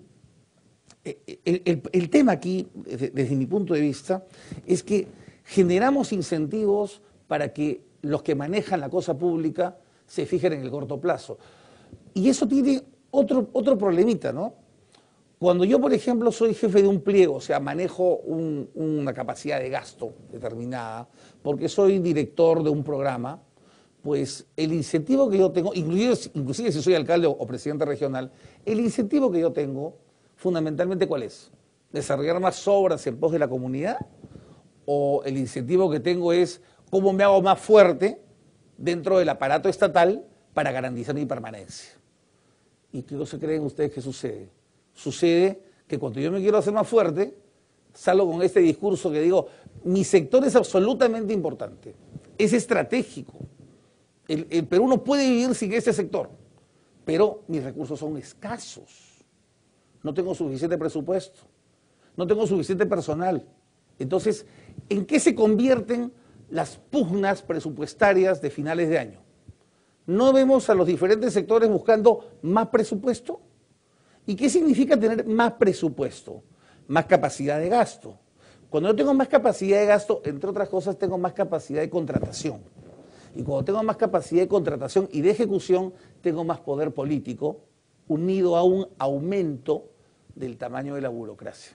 El, el, el tema aquí, desde mi punto de vista, es que generamos incentivos para que los que manejan la cosa pública se fijen en el corto plazo. Y eso tiene otro, otro problemita, ¿no? Cuando yo, por ejemplo, soy jefe de un pliego, o sea, manejo un, una capacidad de gasto determinada, porque soy director de un programa, pues el incentivo que yo tengo, inclusive, inclusive si soy alcalde o, o presidente regional, el incentivo que yo tengo fundamentalmente, ¿cuál es? ¿Desarrollar más obras en pos de la comunidad? ¿O el incentivo que tengo es cómo me hago más fuerte dentro del aparato estatal para garantizar mi permanencia? ¿Y qué cosa creen ustedes que sucede? Sucede que cuando yo me quiero hacer más fuerte, salgo con este discurso que digo, mi sector es absolutamente importante, es estratégico. El, el Perú no puede vivir sin ese sector, pero mis recursos son escasos. No tengo suficiente presupuesto, no tengo suficiente personal. Entonces, ¿en qué se convierten las pugnas presupuestarias de finales de año? ¿No vemos a los diferentes sectores buscando más presupuesto? ¿Y qué significa tener más presupuesto? Más capacidad de gasto. Cuando yo tengo más capacidad de gasto, entre otras cosas, tengo más capacidad de contratación. Y cuando tengo más capacidad de contratación y de ejecución, tengo más poder político, unido a un aumento del tamaño de la burocracia.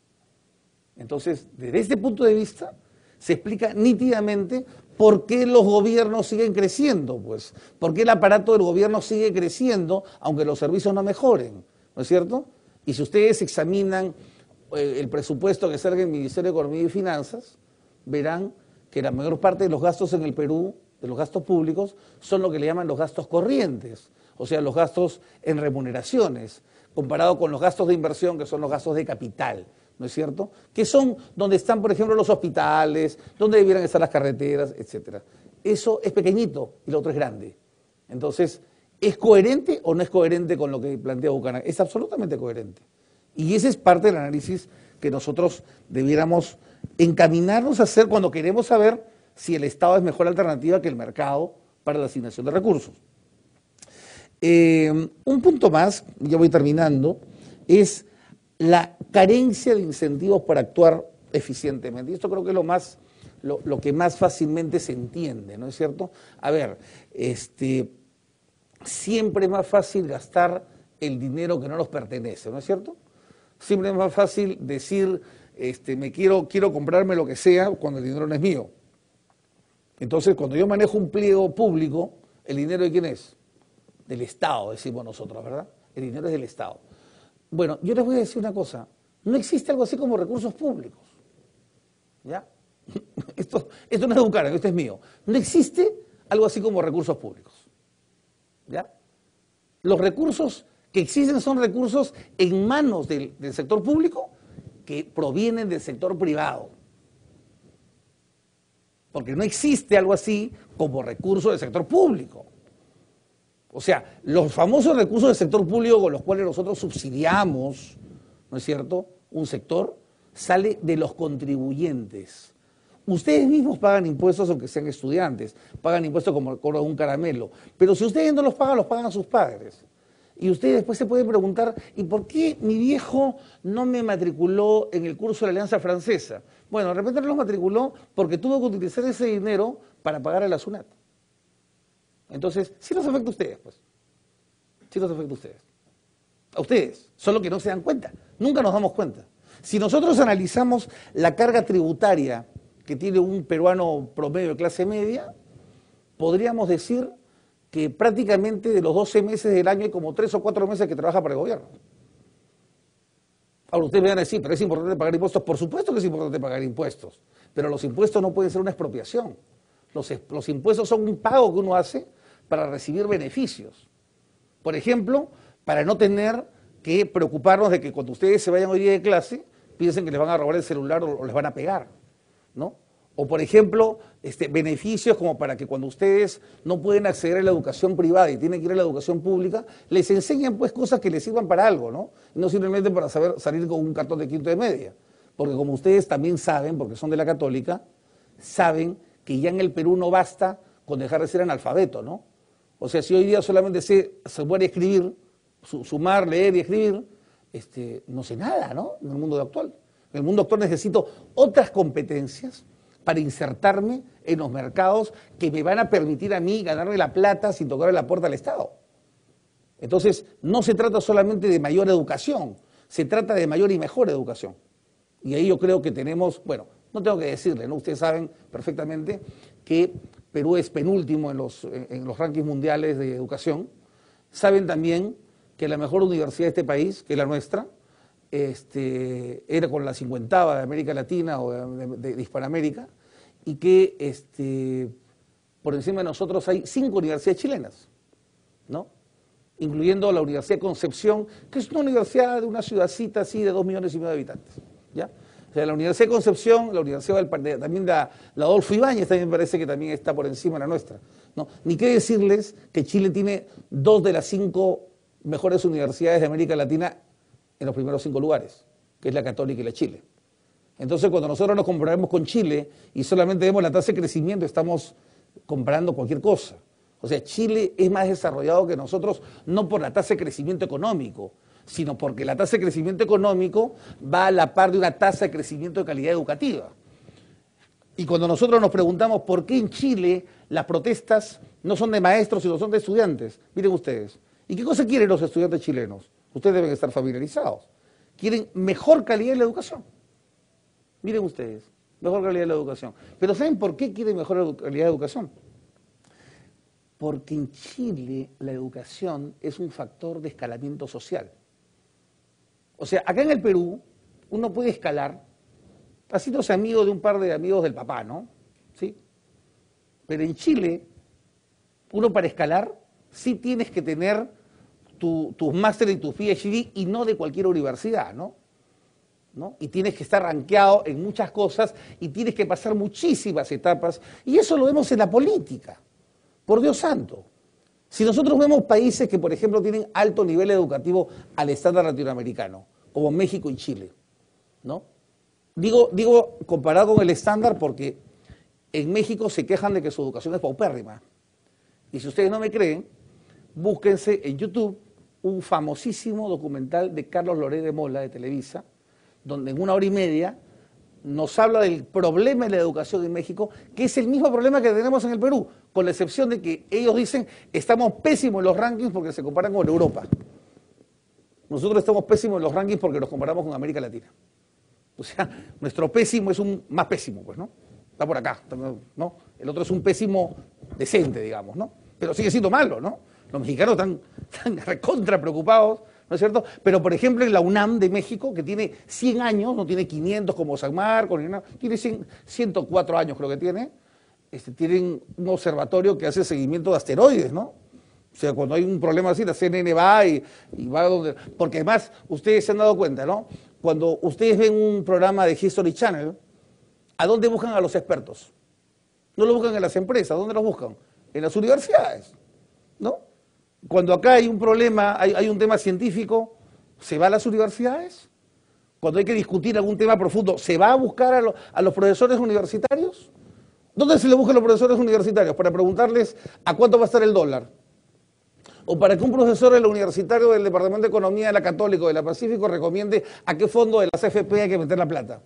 Entonces, desde este punto de vista, se explica nítidamente por qué los gobiernos siguen creciendo, pues, por qué el aparato del gobierno sigue creciendo, aunque los servicios no mejoren, ¿no es cierto? Y si ustedes examinan eh, el presupuesto que salga el Ministerio de Economía y Finanzas, verán que la mayor parte de los gastos en el Perú, de los gastos públicos, son lo que le llaman los gastos corrientes, o sea, los gastos en remuneraciones, comparado con los gastos de inversión, que son los gastos de capital, ¿no es cierto? Que son donde están, por ejemplo, los hospitales, donde debieran estar las carreteras, etcétera. Eso es pequeñito y lo otro es grande. Entonces, ¿es coherente o no es coherente con lo que plantea Buchanan? Es absolutamente coherente. Y ese es parte del análisis que nosotros debiéramos encaminarnos a hacer cuando queremos saber si el Estado es mejor alternativa que el mercado para la asignación de recursos. Eh, un punto más, ya voy terminando, es la carencia de incentivos para actuar eficientemente. Y esto creo que es lo más, lo, lo que más fácilmente se entiende, ¿no es cierto? A ver, este, siempre es más fácil gastar el dinero que no nos pertenece, ¿no es cierto? Siempre es más fácil decir, este, me quiero, quiero comprarme lo que sea cuando el dinero no es mío. Entonces, cuando yo manejo un pliego público, ¿el dinero de quién es? Del Estado, decimos nosotros, ¿verdad? El dinero es del Estado. Bueno, yo les voy a decir una cosa. No existe algo así como recursos públicos. ¿Ya? Esto, esto no es de Buchanan, esto es mío. No existe algo así como recursos públicos. ¿Ya? Los recursos que existen son recursos en manos del, del sector público que provienen del sector privado. Porque no existe algo así como recursos del sector público. O sea, los famosos recursos del sector público con los cuales nosotros subsidiamos, ¿no es cierto?, un sector, sale de los contribuyentes. Ustedes mismos pagan impuestos aunque sean estudiantes, pagan impuestos como el cobro de un caramelo, pero si ustedes no los pagan, los pagan sus padres. Y ustedes después se pueden preguntar, ¿y por qué mi viejo no me matriculó en el curso de la Alianza Francesa? Bueno, de repente no los matriculó porque tuvo que utilizar ese dinero para pagar a la SUNAT. Entonces, sí los afecta a ustedes, pues. Sí los afecta a ustedes. A ustedes, solo que no se dan cuenta. Nunca nos damos cuenta. Si nosotros analizamos la carga tributaria que tiene un peruano promedio de clase media, podríamos decir que prácticamente de los doce meses del año hay como tres o cuatro meses que trabaja para el gobierno. Ahora ustedes me van a decir, pero es importante pagar impuestos. Por supuesto que es importante pagar impuestos, pero los impuestos no pueden ser una expropiación. Los, los impuestos son un pago que uno hace para recibir beneficios. Por ejemplo, para no tener que preocuparnos de que cuando ustedes se vayan hoy día de clase, piensen que les van a robar el celular o, o les van a pegar, ¿no? O, por ejemplo, este, beneficios como para que cuando ustedes no pueden acceder a la educación privada y tienen que ir a la educación pública, les enseñan pues cosas que les sirvan para algo, ¿no? Y no simplemente para saber salir con un cartón de quinto de media. Porque como ustedes también saben, porque son de la Católica, saben que ya en el Perú no basta con dejar de ser analfabeto, ¿no? O sea, si hoy día solamente sé, se puede escribir, sumar, leer y escribir, este, no sé nada, ¿no? En el mundo actual. En el mundo actual necesito otras competencias para insertarme en los mercados que me van a permitir a mí ganarme la plata sin tocarle la puerta al Estado. Entonces, no se trata solamente de mayor educación, se trata de mayor y mejor educación. Y ahí yo creo que tenemos, bueno, no tengo que decirle, ¿no? Ustedes saben perfectamente que Perú es penúltimo en los, en los rankings mundiales de educación. Saben también que la mejor universidad de este país, que es la nuestra, este, era con la cincuentava de América Latina o de, de, de Hispanoamérica, y que este, por encima de nosotros hay cinco universidades chilenas, ¿no? Incluyendo la Universidad de Concepción, que es una universidad de una ciudadcita así de dos millones y medio de habitantes, ¿ya? O sea, la Universidad de Concepción, la Universidad del, también la, la Adolfo Ibáñez también me parece que también está por encima de la nuestra, ¿no? Ni qué decirles que Chile tiene dos de las cinco mejores universidades de América Latina en los primeros cinco lugares, que es la Católica y la Chile. Entonces, cuando nosotros nos comparamos con Chile y solamente vemos la tasa de crecimiento, estamos comparando cualquier cosa. O sea, Chile es más desarrollado que nosotros, no por la tasa de crecimiento económico, sino porque la tasa de crecimiento económico va a la par de una tasa de crecimiento de calidad educativa. Y cuando nosotros nos preguntamos por qué en Chile las protestas no son de maestros, sino son de estudiantes, miren ustedes, ¿y qué cosa quieren los estudiantes chilenos? Ustedes deben estar familiarizados. Quieren mejor calidad en la educación. Miren ustedes, mejor calidad de la educación. Pero ¿saben por qué quieren mejor calidad de educación? Porque en Chile la educación es un factor de escalamiento social. O sea, acá en el Perú uno puede escalar haciéndose amigo de un par de amigos del papá, ¿no? ¿Sí? Pero en Chile, uno para escalar sí tienes que tener tu, tus máster y tus P H D y no de cualquier universidad, ¿no? ¿No? Y tienes que estar rankeado en muchas cosas y tienes que pasar muchísimas etapas. Y eso lo vemos en la política, por Dios santo. Si nosotros vemos países que, por ejemplo, tienen alto nivel educativo al estándar latinoamericano, como México y Chile, ¿no? Digo, digo comparado con el estándar porque en México se quejan de que su educación es paupérrima. Y si ustedes no me creen, búsquense en YouTube un famosísimo documental de Carlos Loré de Mola, de Televisa, donde en una hora y media nos habla del problema de la educación en México, que es el mismo problema que tenemos en el Perú, con la excepción de que ellos dicen estamos pésimos en los rankings porque se comparan con Europa. Nosotros estamos pésimos en los rankings porque nos comparamos con América Latina. O sea, nuestro pésimo es un más pésimo, pues, ¿no? Está por acá, ¿no? El otro es un pésimo decente, digamos, ¿no? Pero sigue siendo malo, ¿no? Los mexicanos están, están recontra preocupados, ¿no es cierto? Pero, por ejemplo, en la UNAM de México, que tiene cien años, no tiene quinientos como San Marcos, ni nada, tiene cien, ciento cuatro años creo que tiene, este, tienen un observatorio que hace seguimiento de asteroides, ¿no? O sea, cuando hay un problema así, la C N N va y, y va donde... Porque además, ustedes se han dado cuenta, ¿no? Cuando ustedes ven un programa de History Channel, ¿a dónde buscan a los expertos? No lo buscan en las empresas, ¿dónde los buscan? En las universidades, ¿no? Cuando acá hay un problema, hay, hay un tema científico, ¿se va a las universidades? Cuando hay que discutir algún tema profundo, ¿se va a buscar a, lo, a los profesores universitarios? ¿Dónde se le buscan a los profesores universitarios? Para preguntarles a cuánto va a estar el dólar. O para que un profesor del universitario del Departamento de Economía de la Católica o de la Pacífico recomiende a qué fondo de las A F P hay que meter la plata.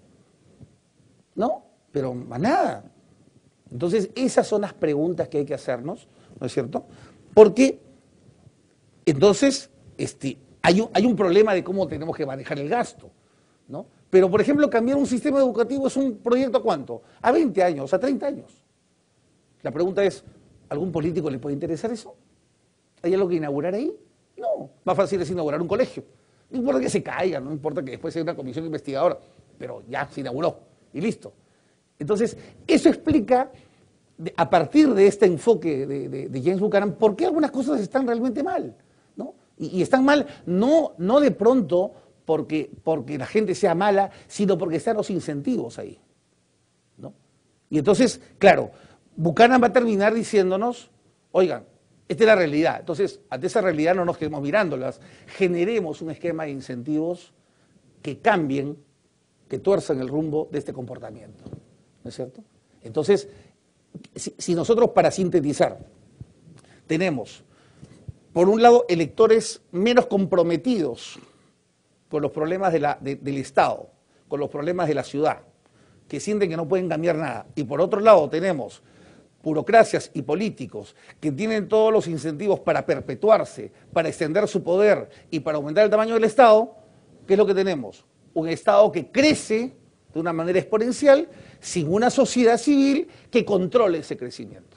¿No? Pero más nada. Entonces, esas son las preguntas que hay que hacernos, ¿no es cierto? Porque, entonces, este, hay, un, hay un problema de cómo tenemos que manejar el gasto, ¿no? Pero, por ejemplo, cambiar un sistema educativo es un proyecto ¿a cuánto? A veinte años, a treinta años. La pregunta es, ¿algún político le puede interesar eso? ¿Hay algo que inaugurar ahí? No, más fácil es inaugurar un colegio. No importa que se caiga, no importa que después haya una comisión investigadora, pero ya se inauguró y listo. Entonces, eso explica, a partir de este enfoque de, de, de James Buchanan, por qué algunas cosas están realmente mal, ¿no? Y, y están mal no, no de pronto porque, porque la gente sea mala, sino porque están los incentivos ahí, ¿no? Y entonces, claro, Buchanan va a terminar diciéndonos, oigan, esta es la realidad. Entonces, ante esa realidad no nos quedemos mirándolas, generemos un esquema de incentivos que cambien, que tuerzan el rumbo de este comportamiento, ¿no es cierto? Entonces, si, si nosotros, para sintetizar, tenemos, por un lado, electores menos comprometidos con los problemas de la, de, del Estado, con los problemas de la ciudad, que sienten que no pueden cambiar nada, y por otro lado tenemos burocracias y políticos que tienen todos los incentivos para perpetuarse, para extender su poder y para aumentar el tamaño del Estado, ¿qué es lo que tenemos? Un Estado que crece de una manera exponencial sin una sociedad civil que controle ese crecimiento.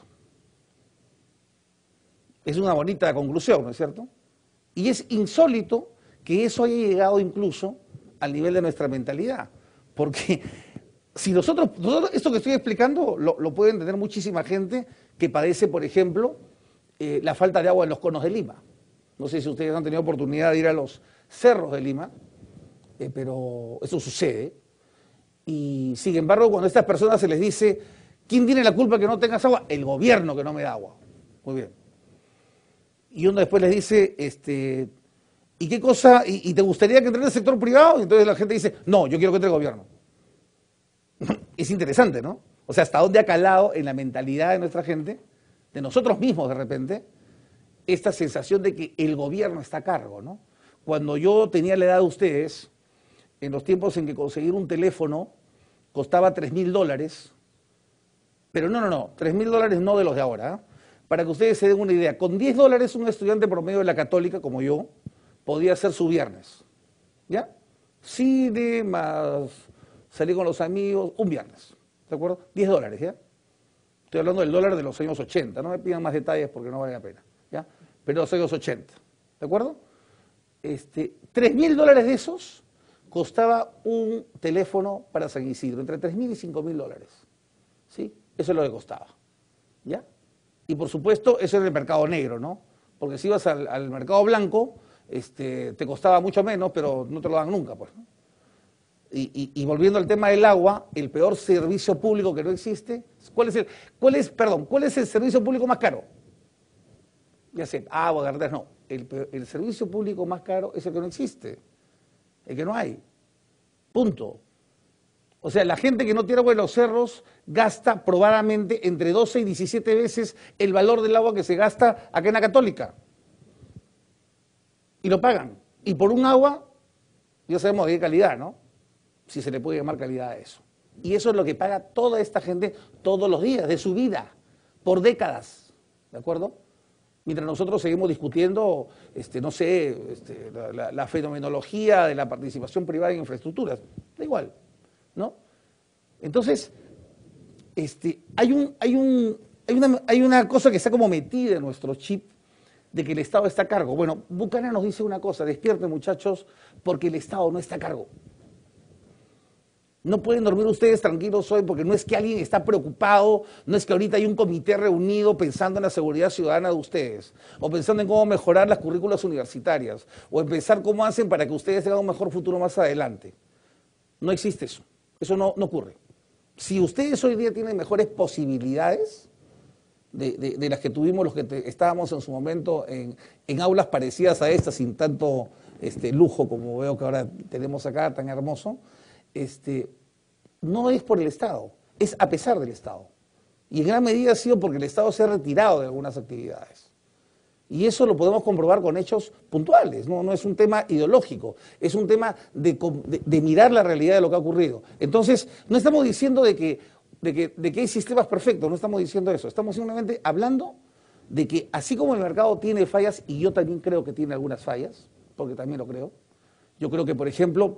Es una bonita conclusión, ¿no es cierto? Y es insólito que eso haya llegado incluso al nivel de nuestra mentalidad, porque si nosotros, nosotros esto que estoy explicando lo, lo puede entender muchísima gente que padece, por ejemplo, eh, la falta de agua en los conos de Lima. No sé si ustedes han tenido oportunidad de ir a los cerros de Lima, eh, pero eso sucede. Y sin embargo, cuando a estas personas se les dice, ¿quién tiene la culpa que no tengas agua? El gobierno que no me da agua. Muy bien. Y uno después les dice, este, ¿y qué cosa? ¿Y, y te gustaría que entre en el sector privado? Y entonces la gente dice, no, yo quiero que entre el gobierno. Es interesante, ¿no? O sea, hasta dónde ha calado en la mentalidad de nuestra gente, de nosotros mismos de repente, esta sensación de que el gobierno está a cargo, ¿no? Cuando yo tenía la edad de ustedes, en los tiempos en que conseguir un teléfono costaba tres mil dólares, pero no, no, no, tres mil dólares no de los de ahora, ¿eh? Para que ustedes se den una idea, con diez dólares un estudiante promedio de la Católica, como yo, podía hacer su viernes, ¿ya? Cine más salir con los amigos, un viernes, ¿de acuerdo? diez dólares, ¿ya? Estoy hablando del dólar de los años ochenta, no me pidan más detalles porque no vale la pena, ¿ya? Pero de los años ochenta, ¿de acuerdo? Este, tres mil dólares de esos costaba un teléfono para San Isidro, entre tres mil y cinco mil dólares, ¿sí? Eso es lo que costaba, ¿ya? Y por supuesto, eso era el mercado negro, ¿no? Porque si ibas al, al mercado blanco, este, te costaba mucho menos, pero no te lo dan nunca, pues, ¿no? Y, y, y volviendo al tema del agua, el peor servicio público que no existe, ¿cuál es el, cuál es, perdón, cuál es el servicio público más caro? Ya sé, agua, carreteras, no. El, el servicio público más caro es el que no existe, el que no hay. Punto. O sea, la gente que no tiene agua en los cerros gasta probadamente entre doce y diecisiete veces el valor del agua que se gasta acá en la Católica. Y lo pagan. Y por un agua, ya sabemos de qué calidad, ¿no? Si se le puede llamar calidad a eso, Y eso es lo que paga toda esta gente todos los días de su vida, por décadas, ¿de acuerdo? Mientras nosotros seguimos discutiendo, este, no sé, este, la, la, la fenomenología de la participación privada en infraestructuras, da igual, ¿no? Entonces, este, hay, un, hay, un, hay, una, hay una cosa que está como metida en nuestro chip de que el Estado está a cargo. Bueno, Buchanan nos dice una cosa: despierten, muchachos, porque el Estado no está a cargo. No pueden dormir ustedes tranquilos hoy porque no es que alguien está preocupado, no es que ahorita hay un comité reunido pensando en la seguridad ciudadana de ustedes, o pensando en cómo mejorar las currículas universitarias, o en pensar cómo hacen para que ustedes tengan un mejor futuro más adelante. No existe eso, eso no, no ocurre. Si ustedes hoy día tienen mejores posibilidades de, de, de las que tuvimos los que te, estábamos en su momento en, en aulas parecidas a estas, sin tanto este, lujo como veo que ahora tenemos acá, tan hermoso, Este, no es por el Estado, es a pesar del Estado. Y en gran medida ha sido porque el Estado se ha retirado de algunas actividades. Y eso lo podemos comprobar con hechos puntuales, no, no es un tema ideológico, es un tema de, de, de mirar la realidad de lo que ha ocurrido. Entonces, no estamos diciendo de que, de, que, de que hay sistemas perfectos, no estamos diciendo eso, estamos simplemente hablando de que así como el mercado tiene fallas, y yo también creo que tiene algunas fallas, porque también lo creo, yo creo que, por ejemplo,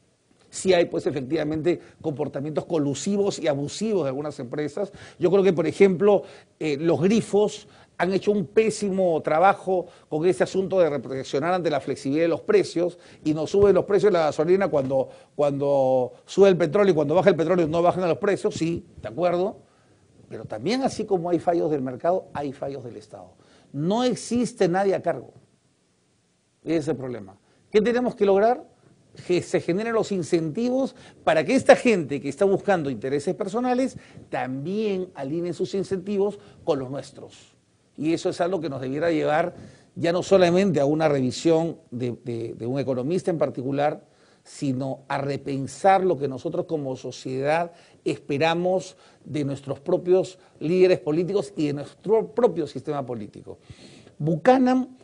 sí hay, pues, efectivamente, comportamientos colusivos y abusivos de algunas empresas. Yo creo que, por ejemplo, eh, los grifos han hecho un pésimo trabajo con ese asunto de reflexionar ante la flexibilidad de los precios, y nos suben los precios de la gasolina cuando, cuando sube el petróleo, y cuando baja el petróleo no bajan los precios, sí, de acuerdo, pero también, así como hay fallos del mercado, hay fallos del Estado. No existe nadie a cargo. Ese es el problema. ¿Qué tenemos que lograr? Que se generen los incentivos para que esta gente que está buscando intereses personales también alinee sus incentivos con los nuestros. Y eso es algo que nos debiera llevar ya no solamente a una revisión de, de, de un economista en particular, sino a repensar lo que nosotros como sociedad esperamos de nuestros propios líderes políticos y de nuestro propio sistema político. Buchanan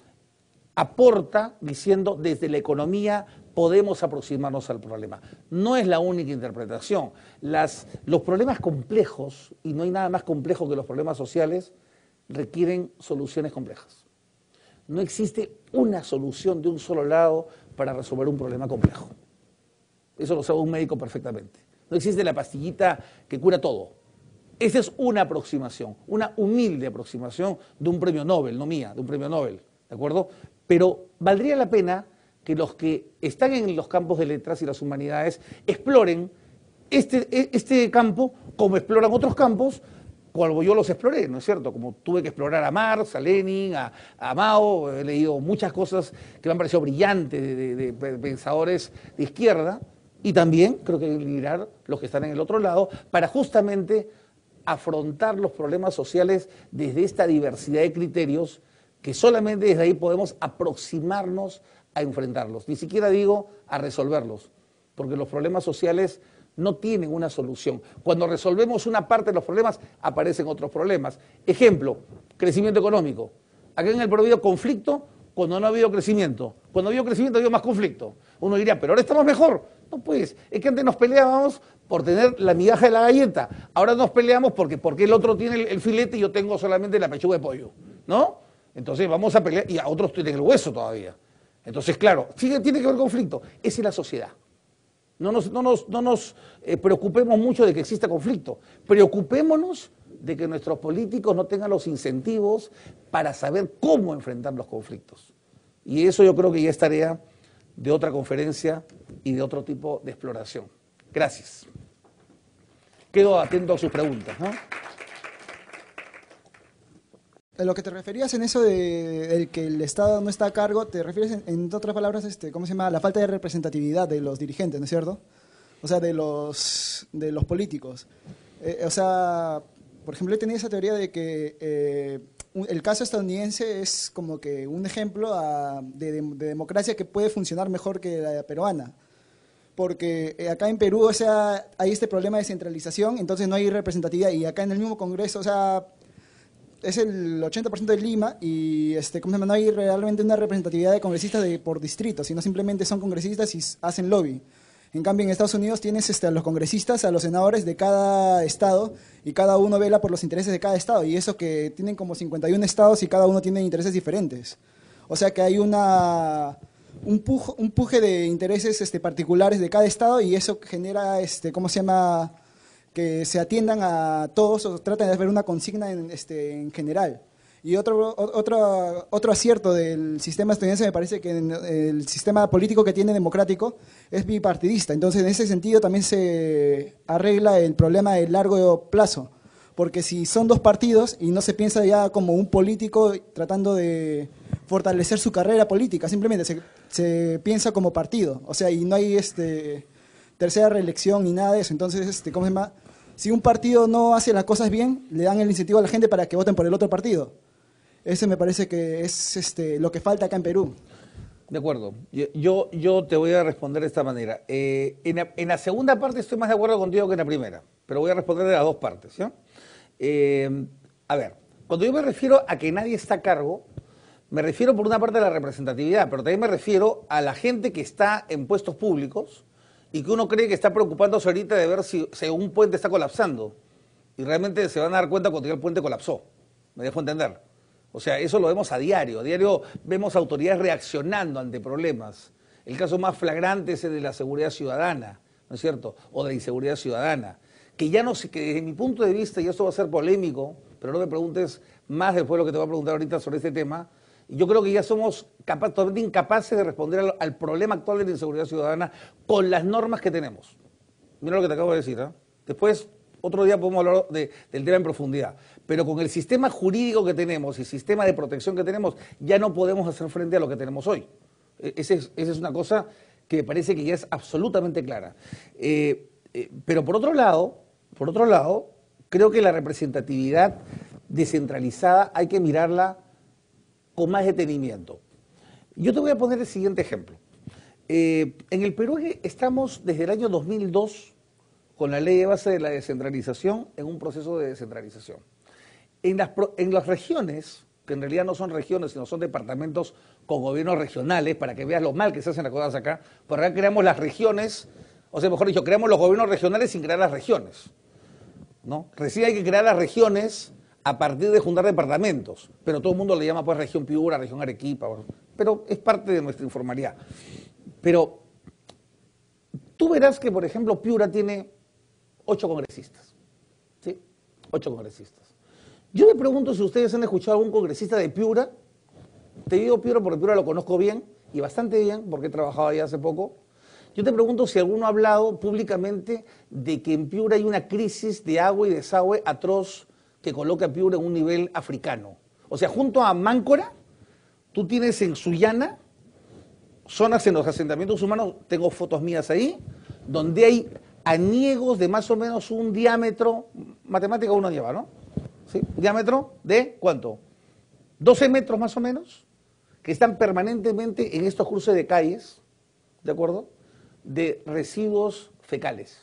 aporta diciendo: desde la economía podemos aproximarnos al problema. No es la única interpretación. Las, los problemas complejos, y no hay nada más complejo que los problemas sociales, requieren soluciones complejas. No existe una solución de un solo lado para resolver un problema complejo. Eso lo sabe un médico perfectamente. No existe la pastillita que cura todo. Esa es una aproximación, una humilde aproximación de un premio Nobel, no mía, de un premio Nobel, ¿de acuerdo? Pero valdría la pena que los que están en los campos de letras y las humanidades exploren este, este campo como exploran otros campos, como yo los exploré, ¿no es cierto? Como tuve que explorar a Marx, a Lenin, a, a Mao, he leído muchas cosas que me han parecido brillantes de, de, de pensadores de izquierda, y también creo que hay que mirar los que están en el otro lado para justamente afrontar los problemas sociales desde esta diversidad de criterios, que solamente desde ahí podemos aproximarnos a enfrentarlos, ni siquiera digo a resolverlos, porque los problemas sociales no tienen una solución. Cuando resolvemos una parte de los problemas, aparecen otros problemas. Ejemplo, crecimiento económico. Acá en el Perú ha habido conflicto cuando no ha habido crecimiento. Cuando ha habido crecimiento ha habido más conflicto. Uno diría, pero ahora estamos mejor. No, pues, es que antes nos peleábamos por tener la migaja de la galleta. Ahora nos peleamos porque, porque el otro tiene el, el filete y yo tengo solamente la pechuga de pollo, ¿no? Entonces vamos a pelear, y a otros tienen el hueso todavía. Entonces, claro, sí tiene que haber conflicto. Esa es la sociedad. No nos, no nos, no nos eh, preocupemos mucho de que exista conflicto. Preocupémonos de que nuestros políticos no tengan los incentivos para saber cómo enfrentar los conflictos. Y eso yo creo que ya es tarea de otra conferencia y de otro tipo de exploración. Gracias. Quedo atento a sus preguntas, ¿no? A lo que te referías en eso de, de que el Estado no está a cargo, te refieres, en, en otras palabras, este, ¿cómo se llama? La falta de representatividad de los dirigentes, ¿no es cierto? O sea, de los, de los políticos. Eh, o sea, por ejemplo, he tenido esa teoría de que eh, un, el caso estadounidense es como que un ejemplo a, de, de, de democracia que puede funcionar mejor que la peruana. Porque eh, acá en Perú, o sea, hay este problema de centralización, entonces no hay representatividad, y acá en el mismo Congreso, o sea, es el ochenta por ciento de Lima, y este, ¿cómo se llama? No hay realmente una representatividad de congresistas de, por distrito, sino simplemente son congresistas y hacen lobby. En cambio, en Estados Unidos tienes este, a los congresistas, a los senadores de cada estado, y cada uno vela por los intereses de cada estado, y eso que tienen como cincuenta y uno estados y cada uno tiene intereses diferentes. O sea que hay una, un, pujo, un puje de intereses este, particulares de cada estado, y eso genera, este, ¿cómo se llama?, que se atiendan a todos o tratan de hacer una consigna en, este, en general. Y otro, otro, otro acierto del sistema estadounidense me parece que el sistema político que tiene democrático es bipartidista. Entonces, en ese sentido también se arregla el problema de largo plazo. Porque si son dos partidos y no se piensa ya como un político tratando de fortalecer su carrera política, simplemente se, se piensa como partido. O sea, y no hay este, tercera reelección ni nada de eso. Entonces, este, ¿cómo se llama? Si un partido no hace las cosas bien, le dan el incentivo a la gente para que voten por el otro partido. Ese me parece que es este, lo que falta acá en Perú. De acuerdo. Yo, yo te voy a responder de esta manera. Eh, en, la, en la segunda parte estoy más de acuerdo contigo que en la primera, pero voy a responder de las dos partes, ¿sí? Eh, a ver, cuando yo me refiero a que nadie está a cargo, me refiero por una parte a la representatividad, pero también me refiero a la gente que está en puestos públicos y que uno cree que está preocupándose ahorita de ver si, si un puente está colapsando. Y realmente se van a dar cuenta cuando ya el puente colapsó. ¿Me dejo entender? O sea, eso lo vemos a diario. A diario vemos autoridades reaccionando ante problemas. El caso más flagrante es el de la seguridad ciudadana, ¿no es cierto? O de la inseguridad ciudadana. Que ya no sé, que desde mi punto de vista, y esto va a ser polémico, pero no me preguntes más después de lo que te voy a preguntar ahorita sobre este tema, yo creo que ya somos capaz, totalmente incapaces de responder al, al problema actual de la inseguridad ciudadana con las normas que tenemos. Mira lo que te acabo de decir, ¿eh? Después, otro día podemos hablar de, del tema en profundidad. Pero con el sistema jurídico que tenemos y el sistema de protección que tenemos, ya no podemos hacer frente a lo que tenemos hoy. Esa es, esa es una cosa que me parece que ya es absolutamente clara. Eh, eh, pero por otro lado, por otro lado, creo que la representatividad descentralizada hay que mirarla con más detenimiento. Yo te voy a poner el siguiente ejemplo. Eh, en el Perú estamos desde el año dos mil dos con la ley de base de la descentralización en un proceso de descentralización. En las, en las regiones, que en realidad no son regiones, sino son departamentos con gobiernos regionales, para que veas lo mal que se hacen las cosas acá, por acá creamos las regiones, o sea, mejor dicho, creamos los gobiernos regionales sin crear las regiones, ¿no? Recién hay que crear las regiones a partir de juntar departamentos, pero todo el mundo le llama pues región Piura, región Arequipa, pero es parte de nuestra informalidad. Pero tú verás que, por ejemplo, Piura tiene ocho congresistas, ¿sí? Ocho congresistas. Yo me pregunto si ustedes han escuchado a algún congresista de Piura. Te digo Piura porque Piura lo conozco bien, y bastante bien, porque he trabajado ahí hace poco. Yo te pregunto si alguno ha hablado públicamente de que en Piura hay una crisis de agua y desagüe atroz que coloca a Piura en un nivel africano. O sea, junto a Máncora, tú tienes en Sullana, zonas en los asentamientos humanos, tengo fotos mías ahí, donde hay aniegos de más o menos un diámetro, matemática uno lleva, ¿no? ¿Sí? Diámetro de, ¿cuánto? doce metros más o menos, que están permanentemente en estos cruces de calles, ¿de acuerdo?, de residuos fecales.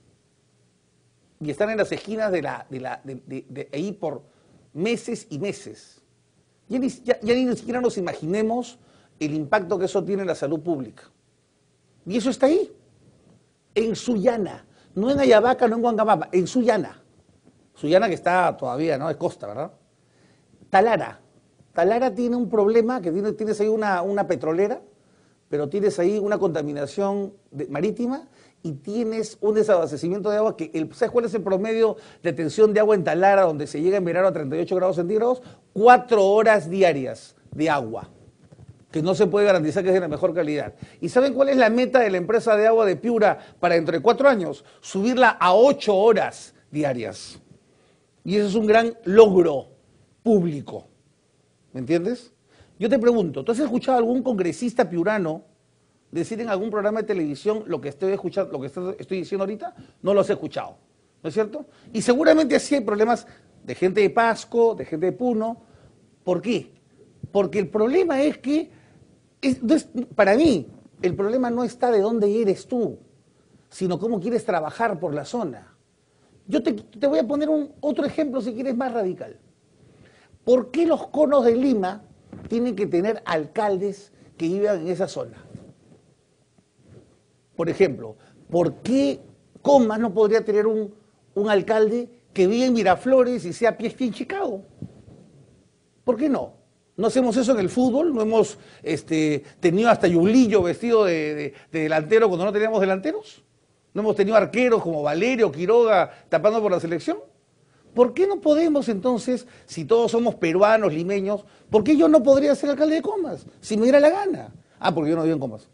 Y están en las esquinas de, la, de, la, de, de, de ahí por meses y meses. Ya ni, ya, ya ni siquiera nos imaginemos el impacto que eso tiene en la salud pública. Y eso está ahí, en Sullana, no en Ayabaca, no en Huancabamba, en Sullana. Sullana que está todavía, ¿no? Es costa, ¿verdad? Talara. Talara tiene un problema, que tiene, tienes ahí una, una petrolera, pero tienes ahí una contaminación de, marítima y tienes un desabastecimiento de agua que, el, ¿sabes cuál es el promedio de tensión de agua en Talara, donde se llega en verano a treinta y ocho grados centígrados? Cuatro horas diarias de agua, que no se puede garantizar que es de la mejor calidad. ¿Y saben cuál es la meta de la empresa de agua de Piura para dentro de cuatro años? Subirla a ocho horas diarias. Y eso es un gran logro público. ¿Me entiendes? Yo te pregunto, ¿tú has escuchado a algún congresista piurano decir en algún programa de televisión lo que estoy escuchando, lo que estoy diciendo ahorita? No lo has escuchado, ¿no es cierto? Y seguramente así hay problemas de gente de Pasco, de gente de Puno. ¿Por qué? Porque el problema es que, es, no es, para mí, el problema no está de dónde eres tú, sino cómo quieres trabajar por la zona. Yo te, te voy a poner un, otro ejemplo, si quieres, más radical. ¿Por qué los conos de Lima tienen que tener alcaldes que vivan en esa zona? Por ejemplo, ¿por qué Comas no podría tener un, un alcalde que vive en Miraflores y sea P S G en Chicago? ¿Por qué no? ¿No hacemos eso en el fútbol? ¿No hemos este, tenido hasta Yulillo vestido de, de, de delantero cuando no teníamos delanteros? ¿No hemos tenido arqueros como Valerio, Quiroga tapando por la selección? ¿Por qué no podemos entonces, si todos somos peruanos, limeños, por qué yo no podría ser alcalde de Comas, si me diera la gana? Ah, porque yo no vivo en Comas.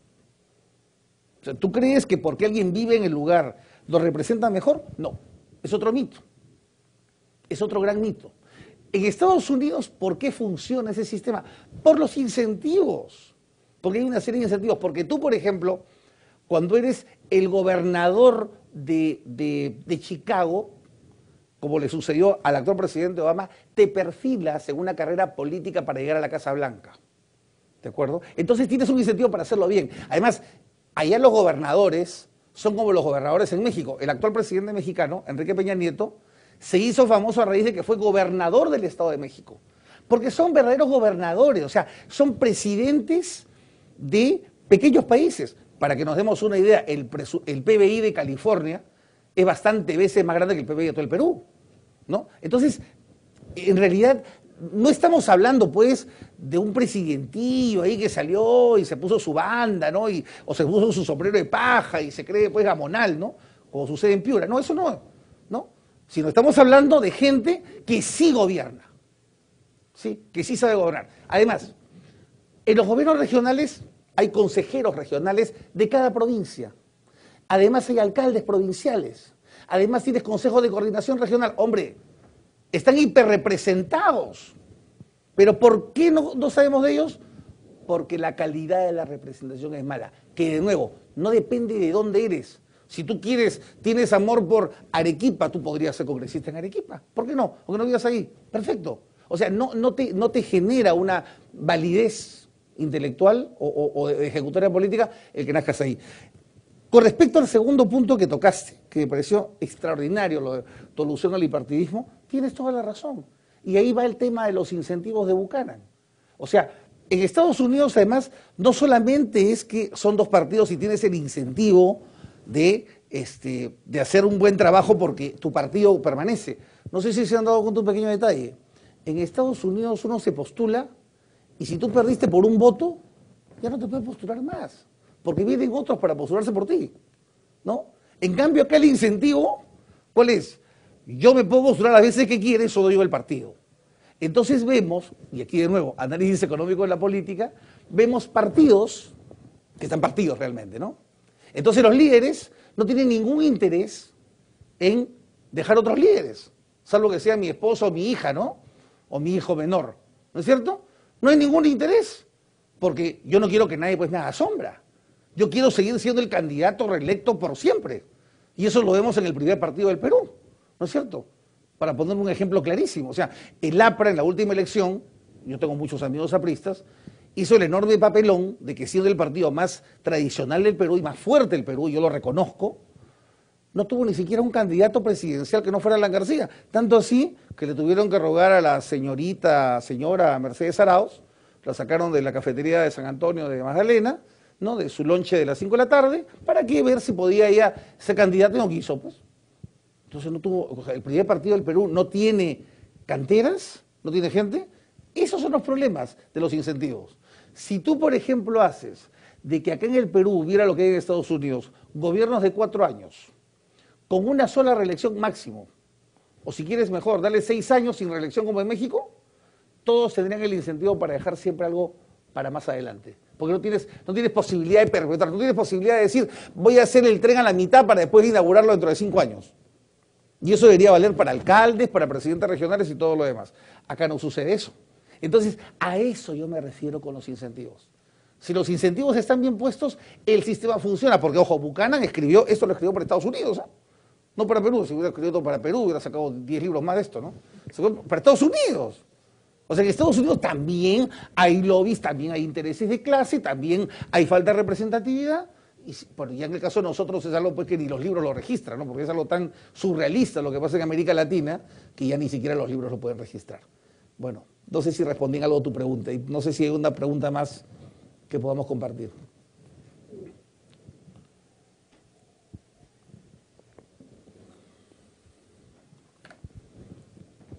O sea, ¿tú crees que porque alguien vive en el lugar lo representa mejor? No, es otro mito. Es otro gran mito. En Estados Unidos, ¿por qué funciona ese sistema? Por los incentivos. Porque hay una serie de incentivos. Porque tú, por ejemplo, cuando eres el gobernador de, de, de Chicago, como le sucedió al actual presidente Obama, te perfilas en una carrera política para llegar a la Casa Blanca. ¿De acuerdo? Entonces tienes un incentivo para hacerlo bien. Además, allá los gobernadores son como los gobernadores en México. El actual presidente mexicano, Enrique Peña Nieto, se hizo famoso a raíz de que fue gobernador del Estado de México. Porque son verdaderos gobernadores, o sea, son presidentes de pequeños países. Para que nos demos una idea, el, el P B I de California es bastante veces más grande que el P B I de todo el Perú, ¿no? Entonces, en realidad, no estamos hablando, pues, de un presidentillo ahí que salió y se puso su banda, ¿no? Y, o se puso su sombrero de paja y se cree, pues, gamonal, ¿no? Como sucede en Piura. No, eso no, ¿no? Sino estamos hablando de gente que sí gobierna, ¿sí? Que sí sabe gobernar. Además, en los gobiernos regionales hay consejeros regionales de cada provincia. Además hay alcaldes provinciales. Además tienes consejos de coordinación regional. Hombre, están hiperrepresentados. ¿Pero por qué no, no sabemos de ellos? Porque la calidad de la representación es mala. Que de nuevo, no depende de dónde eres. Si tú quieres, tienes amor por Arequipa, tú podrías ser congresista en Arequipa. ¿Por qué no? Porque no vivas ahí. Perfecto. O sea, no, no, te, no te genera una validez intelectual o, o, o de ejecutoria política el que nazcas ahí. Con respecto al segundo punto que tocaste, que me pareció extraordinario, lo de tu alusión al bipartidismo, tienes toda la razón. Y ahí va el tema de los incentivos de Buchanan. O sea, en Estados Unidos, además, no solamente es que son dos partidos y tienes el incentivo de, este, de hacer un buen trabajo porque tu partido permanece. No sé si se han dado cuenta un pequeño detalle. En Estados Unidos uno se postula y si tú perdiste por un voto, ya no te puedes postular más, porque vienen otros para postularse por ti, ¿no? En cambio, acá el incentivo, ¿cuál es? Yo me puedo postular las veces que quiera, eso doy yo el partido. Entonces vemos, y aquí de nuevo, análisis económico de la política, vemos partidos, que están partidos realmente, ¿no? Entonces los líderes no tienen ningún interés en dejar otros líderes, salvo que sea mi esposo o mi hija, ¿no? O mi hijo menor, ¿no es cierto? No hay ningún interés, porque yo no quiero que nadie pues me haga sombra. Yo quiero seguir siendo el candidato reelecto por siempre. Y eso lo vemos en el primer partido del Perú, ¿no es cierto? Para poner un ejemplo clarísimo. O sea, el APRA en la última elección, yo tengo muchos amigos apristas, hizo el enorme papelón de que siendo el partido más tradicional del Perú y más fuerte del Perú, yo lo reconozco, no tuvo ni siquiera un candidato presidencial que no fuera Alan García. Tanto así que le tuvieron que rogar a la señorita, señora Mercedes Arauz, la sacaron de la cafetería de San Antonio de Magdalena, ¿no? De su lonche de las cinco de la tarde, para que ver si podía ella ser candidato y no quiso, pues. Entonces no tuvo, o sea, el primer partido del Perú no tiene canteras, no tiene gente. Esos son los problemas de los incentivos. Si tú, por ejemplo, haces de que acá en el Perú hubiera lo que hay en Estados Unidos, gobiernos de cuatro años, con una sola reelección máximo, o si quieres mejor, darle seis años sin reelección como en México, todos tendrían el incentivo para dejar siempre algo para más adelante. Porque no tienes, no tienes posibilidad de perpetrar, no tienes posibilidad de decir, voy a hacer el tren a la mitad para después inaugurarlo dentro de cinco años. Y eso debería valer para alcaldes, para presidentes regionales y todo lo demás. Acá no sucede eso. Entonces, a eso yo me refiero con los incentivos. Si los incentivos están bien puestos, el sistema funciona. Porque, ojo, Buchanan escribió, esto lo escribió para Estados Unidos, ¿eh? No para Perú. Si hubiera escrito todo para Perú, hubiera sacado diez libros más de esto, ¿no? Para Estados Unidos. O sea, en Estados Unidos también hay lobbies, también hay intereses de clase, también hay falta de representatividad. Y bueno, ya en el caso de nosotros es algo pues, que ni los libros lo registran, ¿no? Porque es algo tan surrealista lo que pasa en América Latina que ya ni siquiera los libros lo pueden registrar. Bueno, no sé si respondí en algo a tu pregunta y no sé si hay una pregunta más que podamos compartir.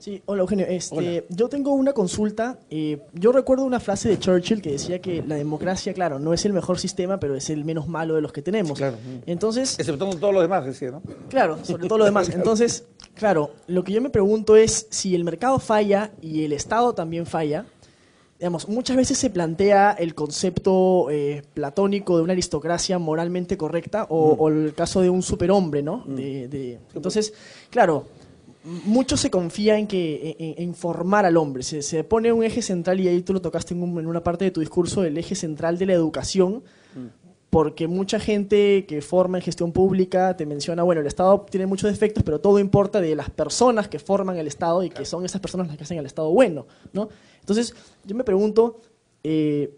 Sí, hola Eugenio. Este, Hola. Yo tengo una consulta. Eh, yo recuerdo una frase de Churchill que decía que la democracia, claro, no es el mejor sistema, pero es el menos malo de los que tenemos. Claro. Entonces, Excepto todos los demás, decía, ¿no? claro, sobre todo lo demás. Entonces, claro, lo que yo me pregunto es si el mercado falla y el Estado también falla. Digamos, muchas veces se plantea el concepto eh, platónico de una aristocracia moralmente correcta o, mm. o el caso de un superhombre, ¿no? Mm. De, de, entonces, claro, mucho se confía en que en, en formar al hombre. Se, se pone un eje central, y ahí tú lo tocaste en, un, en una parte de tu discurso, el eje central de la educación, mm. porque mucha gente que forma en gestión pública te menciona, bueno, el Estado tiene muchos defectos, pero todo importa de las personas que forman el Estado y que son esas personas las que hacen el Estado bueno, ¿no? Entonces, yo me pregunto eh,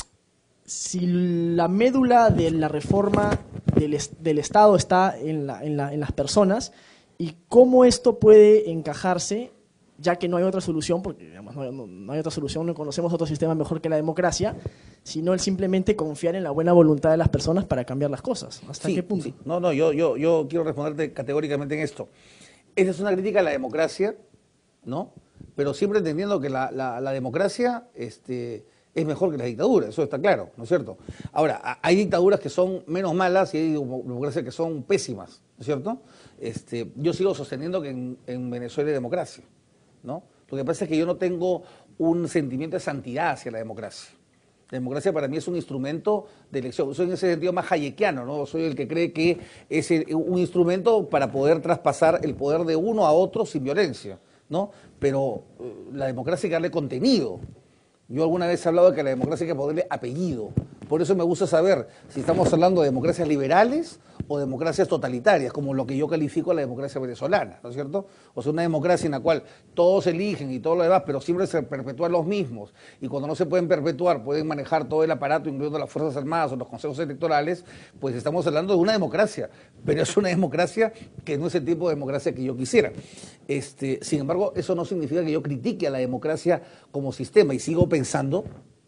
si la médula de la reforma del, est del Estado está en, la, en, la, en las personas y cómo esto puede encajarse, ya que no hay otra solución, porque digamos, no, no, no hay otra solución, no conocemos otro sistema mejor que la democracia, sino el simplemente confiar en la buena voluntad de las personas para cambiar las cosas. ¿Hasta sí, qué punto? Sí. No, no, yo, yo, yo quiero responderte categóricamente en esto. Esa es una crítica a la democracia, ¿no? Pero siempre entendiendo que la, la, la democracia este, es mejor que la dictadura, eso está claro, ¿no es cierto? Ahora, hay dictaduras que son menos malas y hay democracias que son pésimas, ¿no es cierto? Este, yo sigo sosteniendo que en, en Venezuela hay democracia, ¿no? Lo que pasa es que yo no tengo un sentimiento de santidad hacia la democracia. La democracia para mí es un instrumento de elección. Soy en ese sentido más hayekiano, ¿no? Soy el que cree que es un instrumento para poder traspasar el poder de uno a otro sin violencia, ¿no? Pero uh, la democracia hay que darle contenido. Yo alguna vez he hablado de que a la democracia hay que ponerle apellido. Por eso me gusta saber si estamos hablando de democracias liberales o democracias totalitarias, como lo que yo califico a la democracia venezolana, ¿no es cierto? O sea, una democracia en la cual todos eligen y todo lo demás, pero siempre se perpetúan los mismos, y cuando no se pueden perpetuar, pueden manejar todo el aparato, incluyendo las Fuerzas Armadas o los consejos electorales, pues estamos hablando de una democracia, pero es una democracia que no es el tipo de democracia que yo quisiera. Este, sin embargo, eso no significa que yo critique a la democracia como sistema, y sigo pensando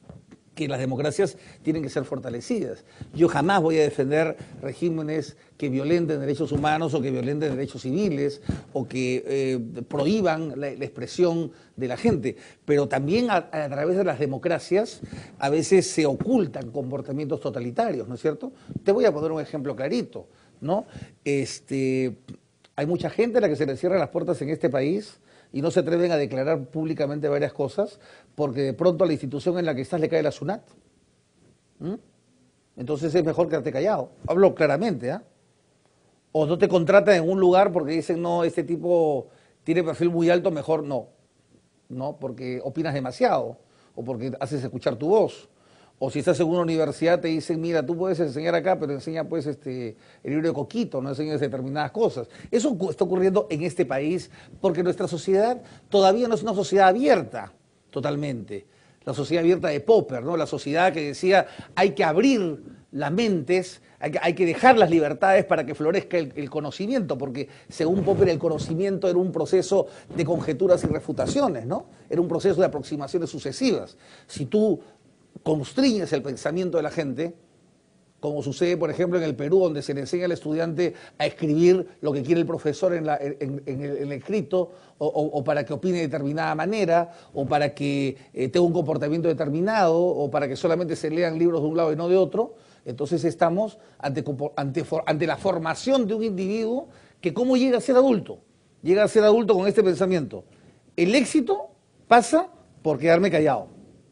que las democracias tienen que ser fortalecidas. Yo jamás voy a defender regímenes que violenten derechos humanos o que violenten derechos civiles o que eh, prohíban la, la expresión de la gente, pero también a, a través de las democracias a veces se ocultan comportamientos totalitarios, ¿no es cierto? Te voy a poner un ejemplo clarito, ¿no? Este, hay mucha gente a la que se le cierran las puertas en este país y no se atreven a declarar públicamente varias cosas porque de pronto a la institución en la que estás le cae la SUNAT. ¿Mm? Entonces es mejor quedarte callado. Hablo claramente, ¿ah? ¿eh? O no te contratan en un lugar porque dicen, no, este tipo tiene perfil muy alto, mejor no. No, porque opinas demasiado o porque haces escuchar tu voz. O si estás en una universidad te dicen, mira, tú puedes enseñar acá, pero enseña pues este, el libro de Coquito, no enseñas determinadas cosas. Eso está ocurriendo en este país porque nuestra sociedad todavía no es una sociedad abierta totalmente. La sociedad abierta de Popper, ¿no? La sociedad que decía, hay que abrir las mentes, hay que, hay que dejar las libertades para que florezca el, el conocimiento, porque según Popper el conocimiento era un proceso de conjeturas y refutaciones, ¿no? Era un proceso de aproximaciones sucesivas. Si tú constriñes el pensamiento de la gente, como sucede, por ejemplo, en el Perú, donde se le enseña al estudiante a escribir lo que quiere el profesor en, la, en, en, el, en el escrito, o, o, o para que opine de determinada manera, o para que eh, tenga un comportamiento determinado, o para que solamente se lean libros de un lado y no de otro. Entonces estamos ante, ante, ante la formación de un individuo que ¿cómo llega a ser adulto? Llega a ser adulto con este pensamiento. El éxito pasa por quedarme callado.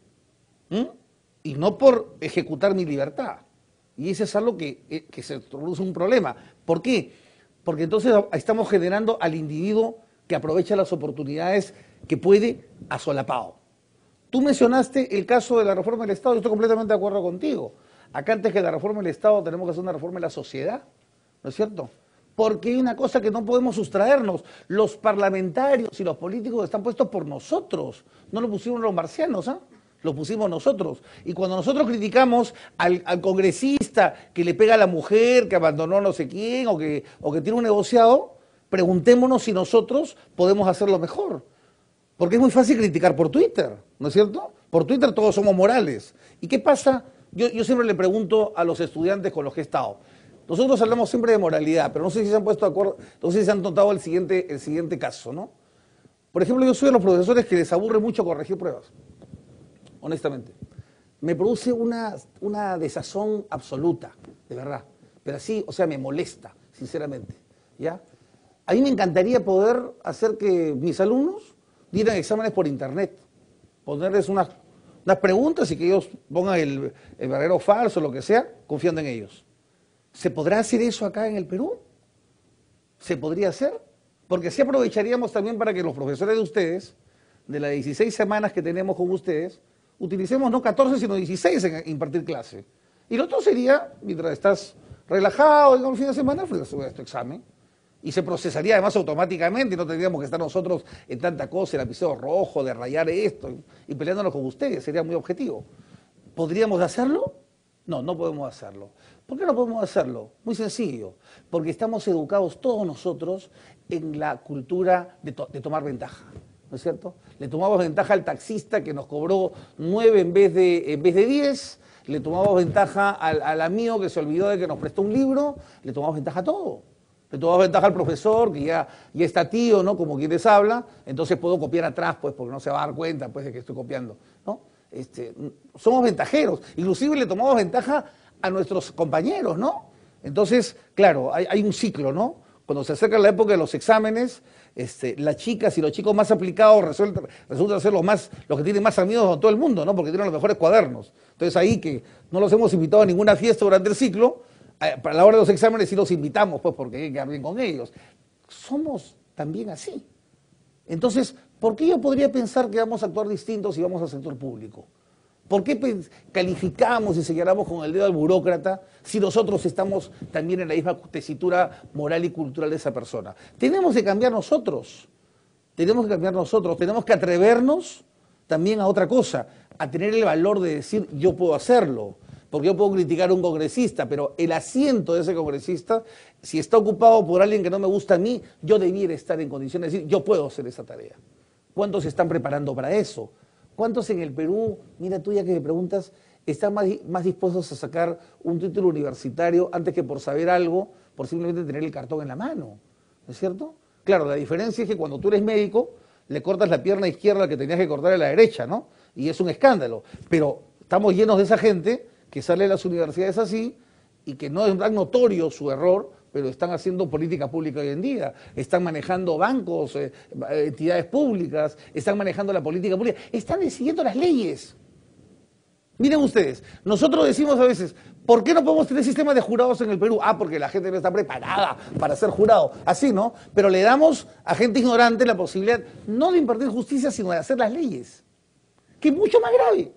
¿Mm? Y no por ejecutar mi libertad. Y eso es algo que, que se produce un problema. ¿Por qué? Porque entonces estamos generando al individuo que aprovecha las oportunidades que puede asolapado. Tú mencionaste el caso de la reforma del Estado, yo estoy completamente de acuerdo contigo. Acá antes que la reforma del Estado tenemos que hacer una reforma de la sociedad, ¿no es cierto? Porque hay una cosa que no podemos sustraernos. Los parlamentarios y los políticos están puestos por nosotros, no lo pusieron los marcianos, ¿ah? ¿eh? Lo pusimos nosotros. Y cuando nosotros criticamos al, al congresista que le pega a la mujer, que abandonó no sé quién, o que, o que tiene un negociado, preguntémonos si nosotros podemos hacerlo mejor. Porque es muy fácil criticar por Twitter, ¿no es cierto? Por Twitter todos somos morales. ¿Y qué pasa? Yo, yo siempre le pregunto a los estudiantes con los que he estado. Nosotros hablamos siempre de moralidad, pero no sé si se han puesto de acuerdo, no sé si se han notado el siguiente, el siguiente caso, ¿no? Por ejemplo, yo soy de los profesores que les aburre mucho corregir pruebas, honestamente. Me produce una, una desazón absoluta, de verdad. Pero así, o sea, me molesta, sinceramente, ¿ya? A mí me encantaría poder hacer que mis alumnos dieran exámenes por internet, ponerles unas, unas preguntas y que ellos pongan el, el verdadero o falso, lo que sea, confiando en ellos. ¿Se podrá hacer eso acá en el Perú? ¿Se podría hacer? Porque así aprovecharíamos también para que los profesores de ustedes, de las dieciséis semanas que tenemos con ustedes, utilicemos no catorce, sino dieciséis en impartir clase. Y lo otro sería, mientras estás relajado en el fin de semana, pues tu examen. Y se procesaría además automáticamente y no tendríamos que estar nosotros en tanta cosa, el lapicero rojo, de rayar esto, y peleándonos con ustedes, sería muy objetivo. ¿Podríamos hacerlo? No, no podemos hacerlo. ¿Por qué no podemos hacerlo? Muy sencillo, porque estamos educados todos nosotros en la cultura de, to de tomar ventaja, ¿no es cierto? Le tomamos ventaja al taxista que nos cobró nueve en vez de, en vez de diez, le tomamos ventaja al, al amigo que se olvidó de que nos prestó un libro, le tomamos ventaja a todo. Le tomamos ventaja al profesor, que ya, ya está tío, ¿no? Como quien les habla, entonces puedo copiar atrás, pues, porque no se va a dar cuenta, pues, de que estoy copiando, ¿no? Este, somos ventajeros, inclusive le tomamos ventaja a nuestros compañeros, ¿no? Entonces, claro, hay, hay un ciclo, ¿no? Cuando se acerca la época de los exámenes, este, las chicas y los chicos más aplicados resultan, resultan ser los, más, los que tienen más amigos de todo el mundo, ¿no? Porque tienen los mejores cuadernos. Entonces ahí que no los hemos invitado a ninguna fiesta durante el ciclo, para la hora de los exámenes sí los invitamos, pues, porque hay que quedar bien con ellos. Somos también así. Entonces, ¿por qué yo podría pensar que vamos a actuar distintos si vamos al sector público? ¿Por qué calificamos y señalamos con el dedo al burócrata si nosotros estamos también en la misma tesitura moral y cultural de esa persona? Tenemos que cambiar nosotros, tenemos que cambiar nosotros, tenemos que atrevernos también a otra cosa, a tener el valor de decir yo puedo hacerlo. Porque yo puedo criticar a un congresista, pero el asiento de ese congresista, si está ocupado por alguien que no me gusta a mí, yo debiera estar en condiciones de decir, yo puedo hacer esa tarea. ¿Cuántos se están preparando para eso? ¿Cuántos en el Perú, mira tú ya que me preguntas, están más, más dispuestos a sacar un título universitario antes que por saber algo, por simplemente tener el cartón en la mano? ¿No es cierto? Claro, la diferencia es que cuando tú eres médico, le cortas la pierna izquierda que tenías que cortar a la derecha, ¿no? Y es un escándalo. Pero estamos llenos de esa gente que sale de las universidades así y que no es tan notorio su error, pero están haciendo política pública hoy en día, están manejando bancos, eh, entidades públicas, están manejando la política pública, están decidiendo las leyes. Miren ustedes, nosotros decimos a veces, ¿por qué no podemos tener sistemas de jurados en el Perú? Ah, porque la gente no está preparada para ser jurado, así, ¿no? Pero le damos a gente ignorante la posibilidad no de impartir justicia, sino de hacer las leyes, que es mucho más grave.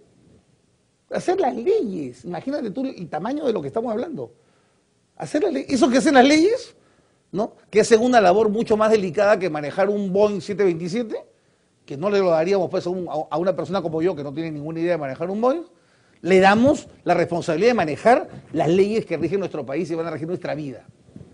Hacer las leyes, imagínate tú el tamaño de lo que estamos hablando. Hacer las leyes, eso que hacen las leyes, ¿no? Que hacen una labor mucho más delicada que manejar un Boeing siete veintisiete, que no le lo daríamos pues a, un, a una persona como yo que no tiene ninguna idea de manejar un Boeing, le damos la responsabilidad de manejar las leyes que rigen nuestro país y van a regir nuestra vida.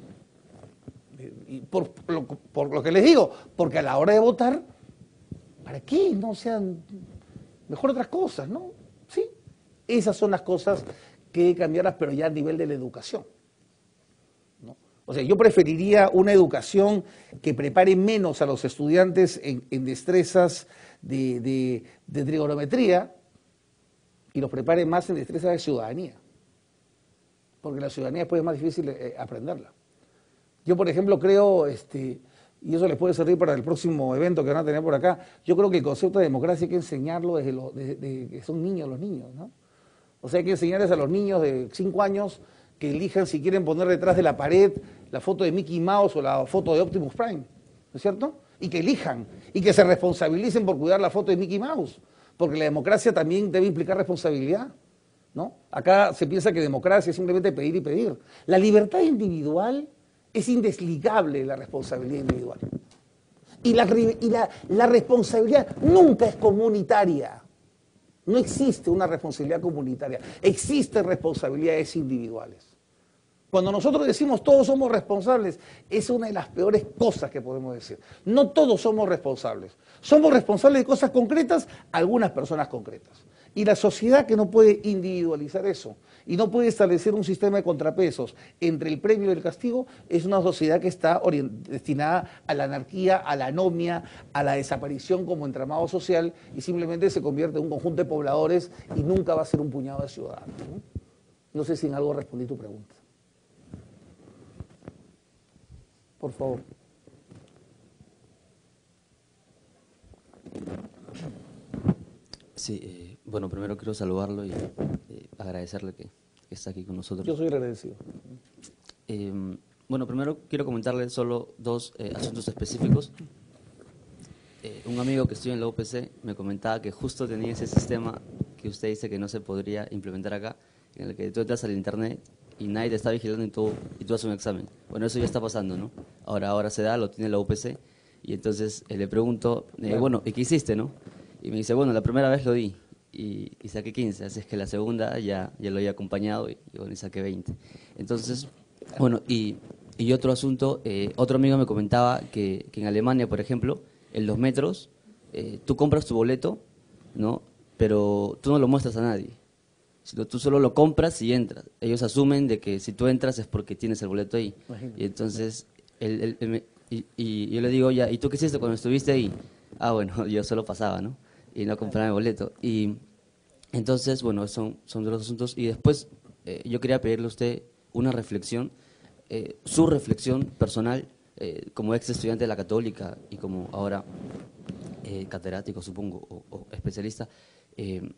Y por, por, lo, por lo que les digo, porque a la hora de votar, ¿para qué? No sean mejor otras cosas, ¿no? Sí. Esas son las cosas que hay que cambiarlas, pero ya a nivel de la educación, ¿no? O sea, yo preferiría una educación que prepare menos a los estudiantes en, en destrezas de, de, de trigonometría y los prepare más en destrezas de ciudadanía, porque la ciudadanía después es más difícil eh, aprenderla. Yo, por ejemplo, creo, este, y eso les puede servir para el próximo evento que van a tener por acá, yo creo que el concepto de democracia hay que enseñarlo desde lo, de, de, que son niños los niños, ¿no? O sea, hay que enseñarles a los niños de cinco años que elijan si quieren poner detrás de la pared la foto de Mickey Mouse o la foto de Optimus Prime, ¿no es cierto? Y que elijan, y que se responsabilicen por cuidar la foto de Mickey Mouse, porque la democracia también debe implicar responsabilidad, ¿no? Acá se piensa que democracia es simplemente pedir y pedir. La libertad individual es indesligable de la responsabilidad individual. Y la, y la, la responsabilidad nunca es comunitaria. No existe una responsabilidad comunitaria, existen responsabilidades individuales. Cuando nosotros decimos todos somos responsables, es una de las peores cosas que podemos decir. No todos somos responsables. Somos responsables de cosas concretas, algunas personas concretas. Y la sociedad que no puede individualizar eso y no puede establecer un sistema de contrapesos entre el premio y el castigo, es una sociedad que está destinada a la anarquía, a la anomia, a la desaparición como entramado social y simplemente se convierte en un conjunto de pobladores y nunca va a ser un puñado de ciudadanos, ¿no? No sé si en algo respondí tu pregunta. Por favor. Sí, eh, bueno, primero quiero saludarlo y eh, agradecerle que, que está aquí con nosotros. Yo soy agradecido. Eh, bueno, primero quiero comentarle solo dos eh, asuntos específicos. Eh, un amigo que estudia en la U P C me comentaba que justo tenía ese sistema que usted dice que no se podría implementar acá, en el que tú entras al internet y nadie te está vigilando y tú, y tú haces un examen. Bueno, eso ya está pasando, ¿no? Ahora, ahora se da, lo tiene la U P C, y entonces eh, le pregunto, eh, claro. Bueno, ¿y qué hiciste, no? Y me dice, bueno, la primera vez lo di y, y saqué quince, así es que la segunda ya, ya lo había acompañado y, y, bueno, y saqué veinte. Entonces, bueno, y, y otro asunto, eh, otro amigo me comentaba que, que en Alemania, por ejemplo, en los metros, eh, tú compras tu boleto, ¿no? Pero tú no lo muestras a nadie, sino tú solo lo compras y entras. Ellos asumen de que si tú entras es porque tienes el boleto ahí. Imagínate. Y entonces, él, él, él me, y, y yo le digo, ya, ¿y tú qué hiciste cuando estuviste ahí? Ah, bueno, yo solo pasaba, ¿no? Y no compraba mi boleto. Y entonces, bueno, son, son de los asuntos. Y después eh, yo quería pedirle a usted una reflexión, eh, su reflexión personal, eh, como ex estudiante de la Católica y como ahora eh, catedrático, supongo, o, o especialista, eh,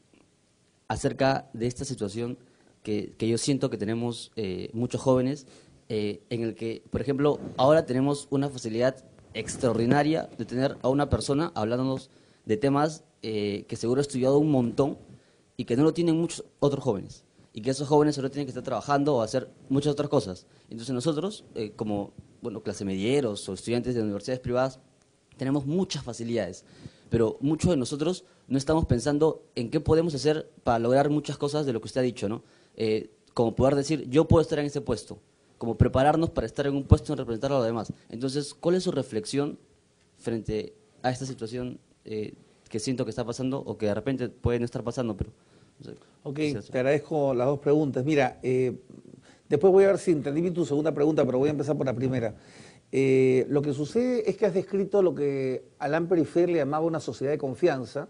acerca de esta situación que, que yo siento que tenemos eh, muchos jóvenes, eh, en el que, por ejemplo, ahora tenemos una facilidad extraordinaria de tener a una persona hablándonos de temas eh, que seguro ha estudiado un montón y que no lo tienen muchos otros jóvenes, y que esos jóvenes solo tienen que estar trabajando o hacer muchas otras cosas. Entonces nosotros, eh, como bueno, clase medieros o estudiantes de universidades privadas, tenemos muchas facilidades, pero muchos de nosotros no estamos pensando en qué podemos hacer para lograr muchas cosas de lo que usted ha dicho, ¿no? Eh, como poder decir, yo puedo estar en ese puesto, como prepararnos para estar en un puesto en representar a los demás. Entonces, ¿cuál es su reflexión frente a esta situación eh, que siento que está pasando o que de repente puede no estar pasando? Pero no sé, ok, te agradezco las dos preguntas. Mira, eh, después voy a ver si entendí bien tu segunda pregunta, pero voy a empezar por la primera. Eh, lo que sucede es que has descrito lo que Alain Périphère le llamaba una sociedad de confianza,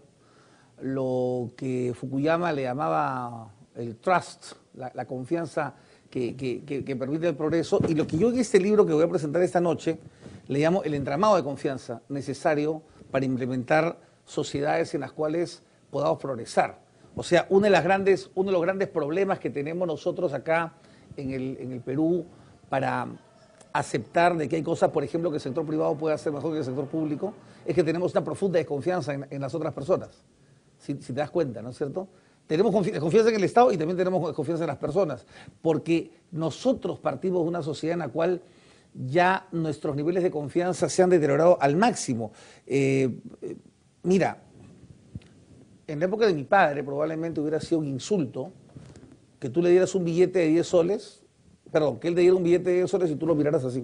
lo que Fukuyama le llamaba el trust, la, la confianza que, que, que, que permite el progreso, y lo que yo en este libro que voy a presentar esta noche le llamo el entramado de confianza necesario para implementar sociedades en las cuales podamos progresar. O sea, uno de, las grandes, uno de los grandes problemas que tenemos nosotros acá en el, en el Perú para aceptar de que hay cosas, por ejemplo, que el sector privado puede hacer mejor que el sector público, es que tenemos una profunda desconfianza en, en las otras personas, si, si te das cuenta, ¿no es cierto? Tenemos confianza en el Estado y también tenemos confianza en las personas, porque nosotros partimos de una sociedad en la cual ya nuestros niveles de confianza se han deteriorado al máximo. Eh, eh, mira, en la época de mi padre probablemente hubiera sido un insulto que tú le dieras un billete de diez soles, perdón, que él te diera un billete de diez soles y tú lo miraras así.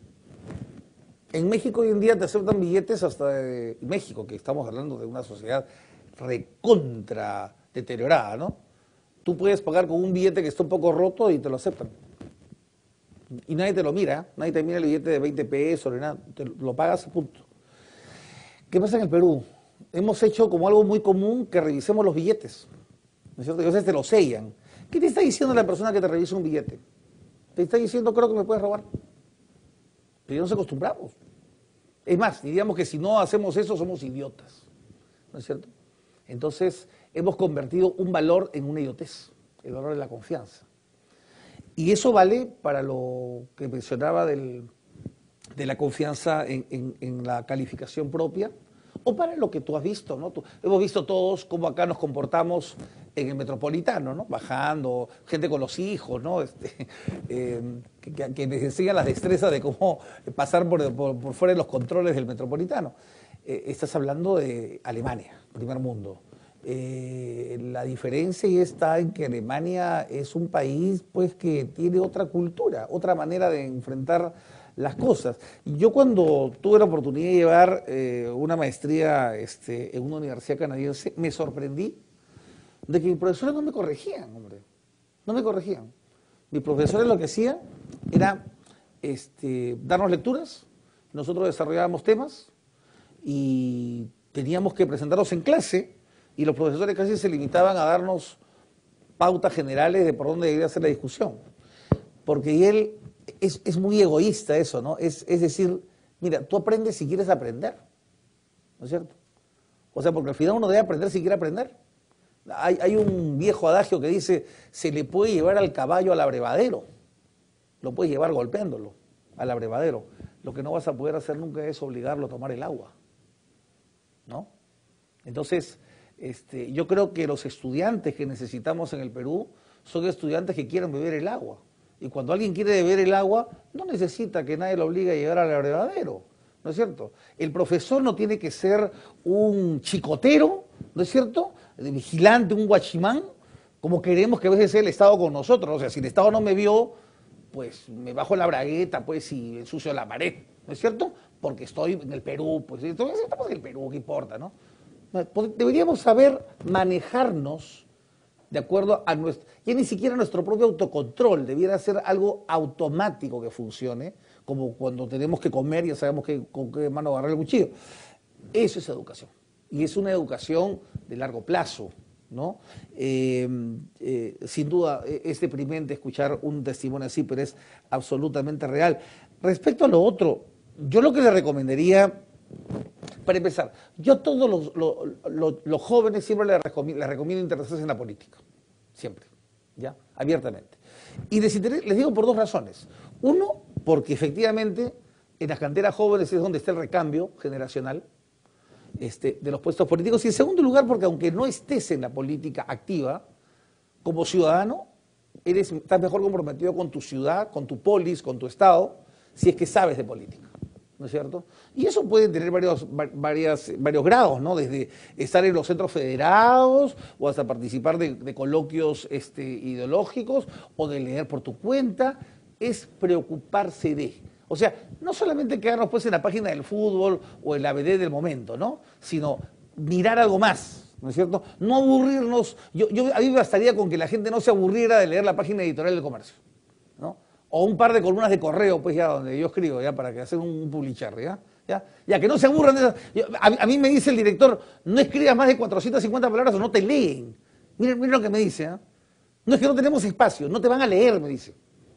En México hoy en día te aceptan billetes hasta de México, que estamos hablando de una sociedad recontra deteriorada, ¿no? Tú puedes pagar con un billete que está un poco roto y te lo aceptan. Y nadie te lo mira, nadie te mira el billete de veinte pesos, ni nada, te lo pagas y punto. ¿Qué pasa en el Perú? Hemos hecho como algo muy común que revisemos los billetes, ¿no es cierto? Y a veces te lo sellan. ¿Qué te está diciendo la persona que te revisa un billete? Te está diciendo, creo que me puedes robar. Pero ya nos acostumbramos. Es más, diríamos que si no hacemos eso somos idiotas, ¿no es cierto? Entonces, hemos convertido un valor en una idiotez, el valor de la confianza. Y eso vale para lo que mencionaba del, de la confianza en, en, en la calificación propia, o para lo que tú has visto, ¿no? Tú, hemos visto todos cómo acá nos comportamos en el metropolitano, ¿no? Bajando, gente con los hijos, ¿no? Este, eh, que, que les enseñan las destrezas de cómo pasar por, por, por fuera de los controles del metropolitano. Eh, estás hablando de Alemania, primer mundo. Eh, la diferencia está en que Alemania es un país pues que tiene otra cultura, otra manera de enfrentar las cosas. Yo cuando tuve la oportunidad de llevar eh, una maestría este, en una universidad canadiense, me sorprendí de que mis profesores no me corregían, hombre. No me corregían. Mis profesores lo que hacían era este, darnos lecturas, nosotros desarrollábamos temas y teníamos que presentarlos en clase y los profesores casi se limitaban a darnos pautas generales de por dónde debería ser la discusión. Porque él es, es muy egoísta eso, ¿no? Es, es decir, mira, tú aprendes si quieres aprender, ¿no es cierto? O sea, porque al final uno debe aprender si quiere aprender. Hay, hay un viejo adagio que dice, se le puede llevar al caballo al abrevadero, lo puedes llevar golpeándolo al abrevadero. Lo que no vas a poder hacer nunca es obligarlo a tomar el agua, ¿no? Entonces, este, yo creo que los estudiantes que necesitamos en el Perú son estudiantes que quieren beber el agua. Y cuando alguien quiere beber el agua, no necesita que nadie lo obligue a llegar al abrevadero, ¿no es cierto? El profesor no tiene que ser un chicotero, ¿no es cierto?, de vigilante, un guachimán, como queremos que a veces sea el Estado con nosotros. O sea, si el Estado no me vio, pues me bajo la bragueta, pues, y ensucio la pared, ¿no es cierto? Porque estoy en el Perú, pues, estamos en el Perú, ¿qué importa, no? Deberíamos saber manejarnos de acuerdo a nuestro... Ya ni siquiera nuestro propio autocontrol, debiera ser algo automático que funcione, como cuando tenemos que comer, ya sabemos que, con qué mano agarrar el cuchillo. Eso es educación. Y es una educación de largo plazo, ¿no? Eh, eh, sin duda es deprimente escuchar un testimonio así, pero es absolutamente real. Respecto a lo otro, yo lo que le recomendaría, para empezar, yo a todos los, los, los, los jóvenes siempre les recomiendo, les recomiendo interesarse en la política, siempre, ¿ya? Abiertamente. Y les, les digo por dos razones. Uno, porque efectivamente en las canteras jóvenes es donde está el recambio generacional, Este, de los puestos políticos, y en segundo lugar porque aunque no estés en la política activa, como ciudadano, eres, estás mejor comprometido con tu ciudad, con tu polis, con tu estado, si es que sabes de política, ¿no es cierto? Y eso puede tener varios, varias, varios grados, ¿no? Desde estar en los centros federados, o hasta participar de, de coloquios este, ideológicos, o de leer por tu cuenta, es preocuparse de... O sea, no solamente quedarnos pues en la página del fútbol o en la B D del momento, ¿no? Sino mirar algo más, ¿no es cierto? No aburrirnos. Yo, yo, a mí me bastaría con que la gente no se aburriera de leer la página editorial del Comercio, ¿no? O un par de columnas de correo, pues ya, donde yo escribo, ya, para que hacer un publicharre, ¿ya? ¿Ya? Ya, que no se aburran de esas. Yo, a, a mí me dice el director, no escribas más de cuatrocientas cincuenta palabras o no te leen. Miren, miren lo que me dice, ¿eh? No es que no tenemos espacio, no te van a leer, me dice.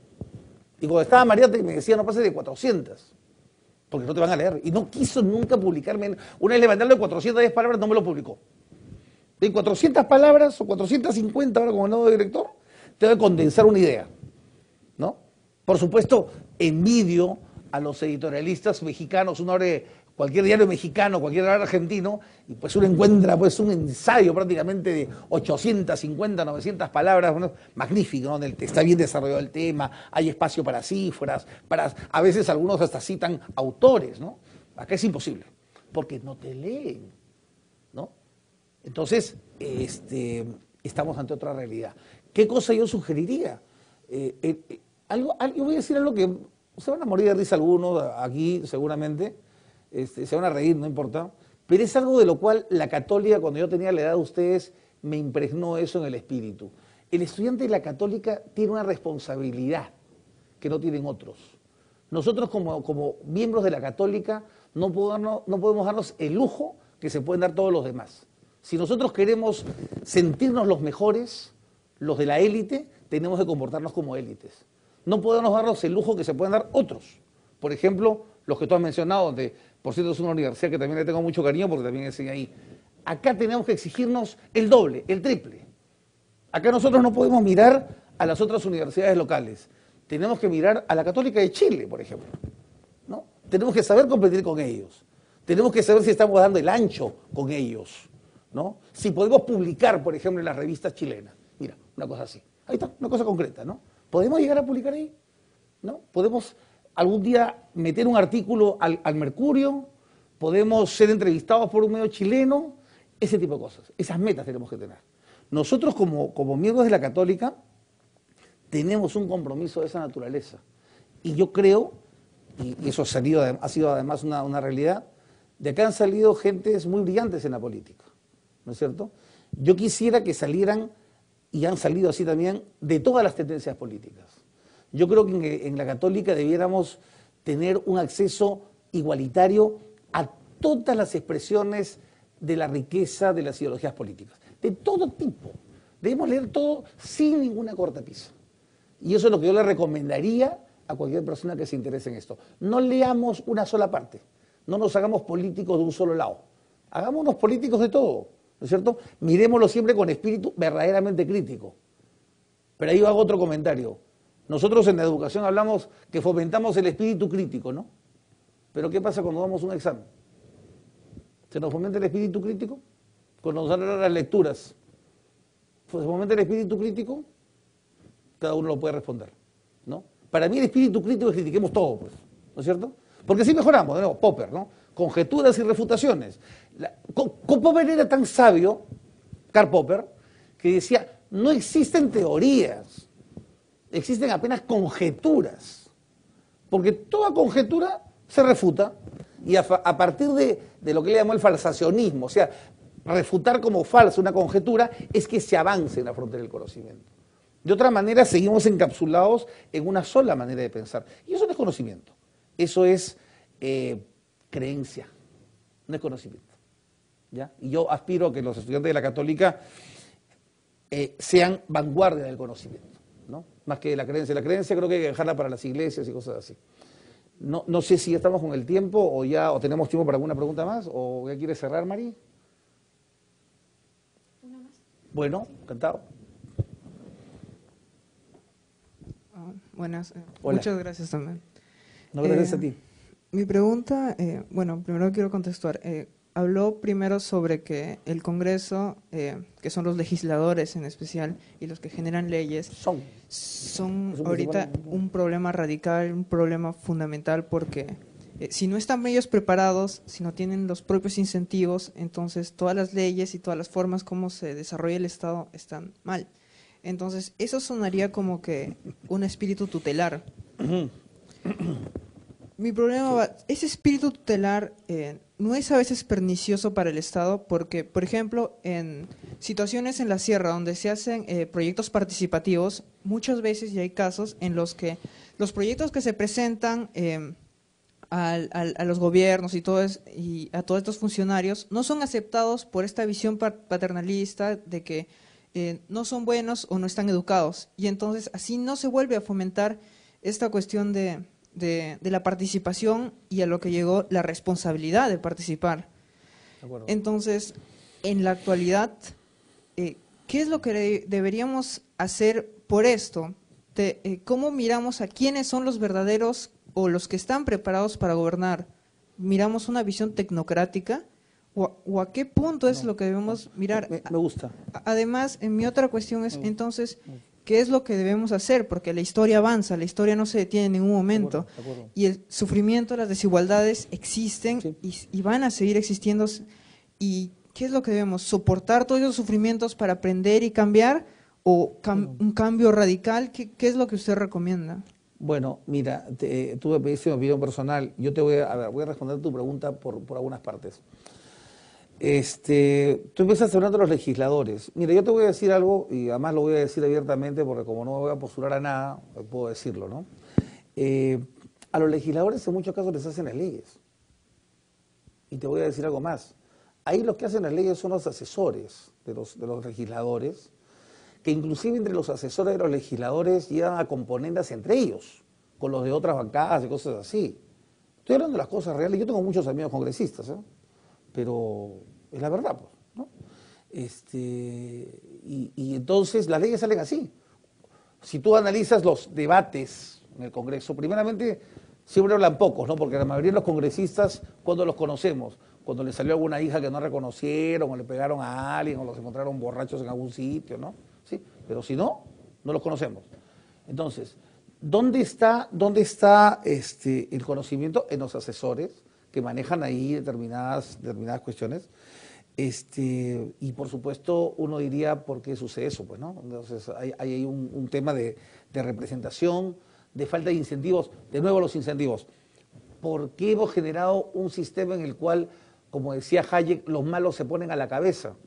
Y cuando estaba Mariate me decía, no pases de cuatrocientas, porque no te van a leer. Y no quiso nunca publicarme. Una vez le mandé de cuatrocientas diez palabras, no me lo publicó. De cuatrocientas palabras o cuatrocientas cincuenta, ahora como nuevo director, te voy a condensar una idea, ¿no? Por supuesto, envidio a los editorialistas mexicanos. Uno abre cualquier diario mexicano, cualquier diario argentino, y pues uno encuentra pues un ensayo prácticamente de ochocientas cincuenta, novecientas palabras, bueno, magnífico, ¿no? Donde está bien desarrollado el tema, hay espacio para cifras, para, a veces algunos hasta citan autores, ¿no? Acá es imposible, porque no te leen, ¿no? Entonces, este, estamos ante otra realidad. ¿Qué cosa yo sugeriría? Eh, eh, algo, yo voy a decir algo que se van a morir de risa algunos aquí, seguramente. Este, se van a reír, no importa, pero es algo de lo cual la Católica, cuando yo tenía la edad de ustedes, me impregnó eso en el espíritu. El estudiante de la Católica tiene una responsabilidad que no tienen otros. Nosotros como, como miembros de la Católica no podemos, no podemos darnos el lujo que se pueden dar todos los demás. Si nosotros queremos sentirnos los mejores, los de la élite, tenemos que comportarnos como élites. No podemos darnos el lujo que se pueden dar otros. Por ejemplo, los que tú has mencionado, de, por cierto es una universidad que también le tengo mucho cariño porque también enseña ahí. Acá tenemos que exigirnos el doble, el triple. Acá nosotros no podemos mirar a las otras universidades locales. Tenemos que mirar a la Católica de Chile, por ejemplo, ¿no? Tenemos que saber competir con ellos. Tenemos que saber si estamos dando el ancho con ellos, ¿no? Si podemos publicar, por ejemplo, en las revistas chilenas. Mira, una cosa así. Ahí está, una cosa concreta, ¿no? ¿Podemos llegar a publicar ahí? ¿No? ¿Podemos algún día meter un artículo al, al Mercurio? ¿Podemos ser entrevistados por un medio chileno? Ese tipo de cosas. Esas metas tenemos que tener. Nosotros como, como miembros de la Católica tenemos un compromiso de esa naturaleza. Y yo creo, y eso ha, salido, ha sido además una, una realidad, de acá han salido gentes muy brillantes en la política, ¿no es cierto? Yo quisiera que salieran, y han salido así también, de todas las tendencias políticas. Yo creo que en, en la Católica debiéramos tener un acceso igualitario a todas las expresiones de la riqueza de las ideologías políticas, de todo tipo. Debemos leer todo sin ninguna cortapisa. Y eso es lo que yo le recomendaría a cualquier persona que se interese en esto. No leamos una sola parte, no nos hagamos políticos de un solo lado, hagámonos políticos de todo, ¿no es cierto? Miremoslo siempre con espíritu verdaderamente crítico. Pero ahí hago otro comentario. Nosotros en la educación hablamos que fomentamos el espíritu crítico, ¿no? Pero ¿qué pasa cuando damos un examen? ¿Se nos fomenta el espíritu crítico? Cuando nos dan las lecturas, ¿se fomenta el espíritu crítico? Cada uno lo puede responder, ¿no? Para mí el espíritu crítico es critiquemos todo, pues, ¿no es cierto? Porque así mejoramos, ¿no? Popper, ¿no? Conjeturas y refutaciones. La, con, con Popper era tan sabio, Karl Popper, que decía, no existen teorías, existen apenas conjeturas, porque toda conjetura se refuta, y a, a partir de, de lo que le llamó el falsacionismo, o sea, refutar como falsa una conjetura, es que se avance en la frontera del conocimiento. De otra manera, seguimos encapsulados en una sola manera de pensar. Y eso no es conocimiento, eso es eh, creencia, no es conocimiento. ¿Ya? Y yo aspiro a que los estudiantes de la Católica eh, sean vanguardia del conocimiento, ¿no? Más que de la creencia. La creencia creo que hay que dejarla para las iglesias y cosas así. No, no sé si ya estamos con el tiempo o ya o tenemos tiempo para alguna pregunta más, o ya quiere cerrar, Mari. Una más. Bueno, encantado. Ah, buenas, eh, Hola. muchas gracias también. No, gracias Eh, a ti. Mi pregunta, eh, bueno, primero quiero contestar. Eh, habló primero sobre que el Congreso, eh, que son los legisladores en especial y los que generan leyes, Son. son Es un ahorita principal- un problema radical, un problema fundamental porque eh, si no están ellos preparados, si no tienen los propios incentivos, entonces todas las leyes y todas las formas como se desarrolla el Estado están mal. Entonces eso sonaría como que un espíritu tutelar. Mi problema va, ese espíritu tutelar eh, no es a veces pernicioso para el Estado porque, por ejemplo, en situaciones en la sierra donde se hacen eh, proyectos participativos, muchas veces ya hay casos en los que los proyectos que se presentan eh, al- al- a los gobiernos y, todo es- y a todos estos funcionarios no son aceptados por esta visión pa- paternalista de que eh, no son buenos o no están educados. Y entonces así no se vuelve a fomentar esta cuestión de, de, de la participación y a lo que llegó la responsabilidad de participar. De acuerdo. Entonces, en la actualidad, eh, ¿qué es lo que de- deberíamos hacer por esto? Te- eh, ¿Cómo miramos a quiénes son los verdaderos o los que están preparados para gobernar? ¿Miramos una visión tecnocrática? ¿O, a- o a qué punto es No, lo que debemos mirar? Me, me gusta. A- Además, en mi otra cuestión es, entonces, ¿qué es lo que debemos hacer? Porque la historia avanza, la historia no se detiene en ningún momento. De acuerdo, de acuerdo. Y el sufrimiento, las desigualdades existen Sí. y, y van a seguir existiendo. ¿Y qué es lo que debemos? ¿Soportar todos esos sufrimientos para aprender y cambiar? ¿O cam- un cambio radical? ¿Qué, qué es lo que usted recomienda? Bueno, mira, te, tú me pediste mi opinión personal. Yo te voy a, a ver, voy a responder tu pregunta por, por algunas partes. Este, tú empezaste hablando de los legisladores. Mira, yo te voy a decir algo, y además lo voy a decir abiertamente, porque como no me voy a postular a nada, puedo decirlo, ¿no? Eh, a los legisladores en muchos casos les hacen las leyes. Y te voy a decir algo más. Ahí los que hacen las leyes son los asesores de los, de los legisladores, que inclusive entre los asesores de los legisladores llegan a componendas entre ellos, con los de otras bancadas y cosas así. Estoy hablando de las cosas reales. Yo tengo muchos amigos congresistas, ¿eh? Pero es la verdad, pues, ¿no? Este, y, y entonces las leyes salen así. Si tú analizas los debates en el Congreso, primeramente siempre hablan pocos, ¿no? Porque la mayoría de los congresistas, ¿cuándo los conocemos? Cuando les salió alguna hija que no reconocieron, o le pegaron a alguien, o los encontraron borrachos en algún sitio, ¿no? ¿Sí? Pero si no, no los conocemos. Entonces, ¿dónde está, dónde está este, el conocimiento? En los asesores que manejan ahí determinadas, determinadas cuestiones. Este, y por supuesto, uno diría, ¿por qué sucede eso? Pues, ¿no? Entonces, hay, hay un, un tema de, de representación, de falta de incentivos. De nuevo, los incentivos. ¿Por qué hemos generado un sistema en el cual, como decía Hayek, los malos se ponen a la cabeza?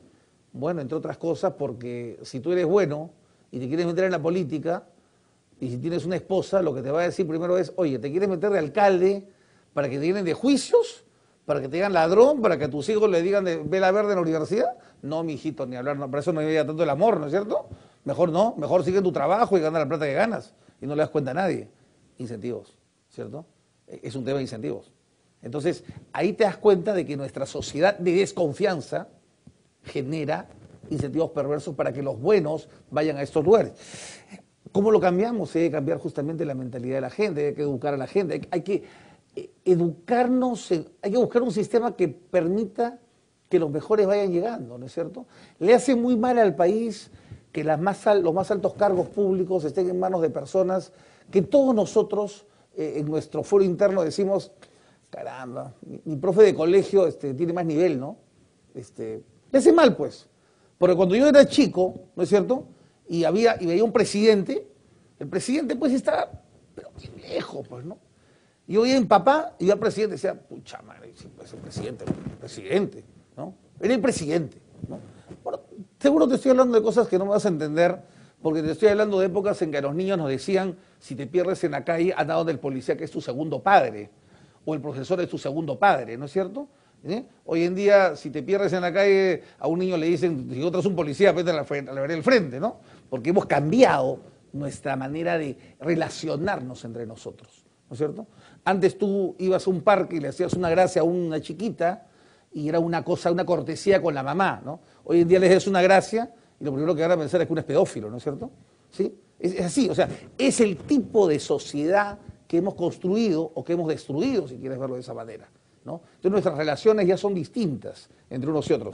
Bueno, entre otras cosas porque si tú eres bueno y te quieres meter en la política, y si tienes una esposa, lo que te va a decir primero es, oye, ¿te quieres meter de alcalde para que te llenen de juicios? ¿Para que te digan ladrón? ¿Para que a tus hijos le digan de vela verde en la universidad? No, mi hijito, ni hablar, no, para eso no había tanto el amor, ¿no es cierto? Mejor no, mejor sigue tu trabajo y gana la plata que ganas y no le das cuenta a nadie. Incentivos, ¿cierto? Es un tema de incentivos. Entonces, ahí te das cuenta de que nuestra sociedad de desconfianza genera incentivos perversos para que los buenos vayan a estos lugares. ¿Cómo lo cambiamos? Hay que cambiar justamente la mentalidad de la gente, hay que educar a la gente, hay, hay que educarnos, en, hay que buscar un sistema que permita que los mejores vayan llegando, ¿no es cierto? Le hace muy mal al país que las más al, los más altos cargos públicos estén en manos de personas que todos nosotros eh, en nuestro foro interno decimos, caramba, mi, mi profe de colegio este, tiene más nivel, ¿no? Este, le hace mal, pues, porque cuando yo era chico, ¿no es cierto?, y había y veía un presidente, el presidente pues está, pero bien lejos, pues, ¿no? Y yo veía en papá y yo al presidente decía, pucha madre, sí, pues el presidente, el presidente, ¿no? Era el presidente, ¿no? Bueno, seguro te estoy hablando de cosas que no me vas a entender, porque te estoy hablando de épocas en que a los niños nos decían, si te pierdes en la calle, anda donde el policía que es tu segundo padre, o el profesor es tu segundo padre, ¿no es cierto? ¿Eh? Hoy en día, si te pierdes en la calle, a un niño le dicen, si otro es un policía, vete a la, a la vereda del frente, ¿no? Porque hemos cambiado nuestra manera de relacionarnos entre nosotros, ¿no es cierto? Antes tú ibas a un parque y le hacías una gracia a una chiquita y era una cosa, una cortesía con la mamá, ¿no? Hoy en día les haces una gracia y lo primero que van a pensar es que uno es pedófilo, ¿no es cierto? ¿Sí? Es, es así, o sea, es el tipo de sociedad que hemos construido o que hemos destruido, si quieres verlo de esa manera, ¿no? Entonces nuestras relaciones ya son distintas entre unos y otros.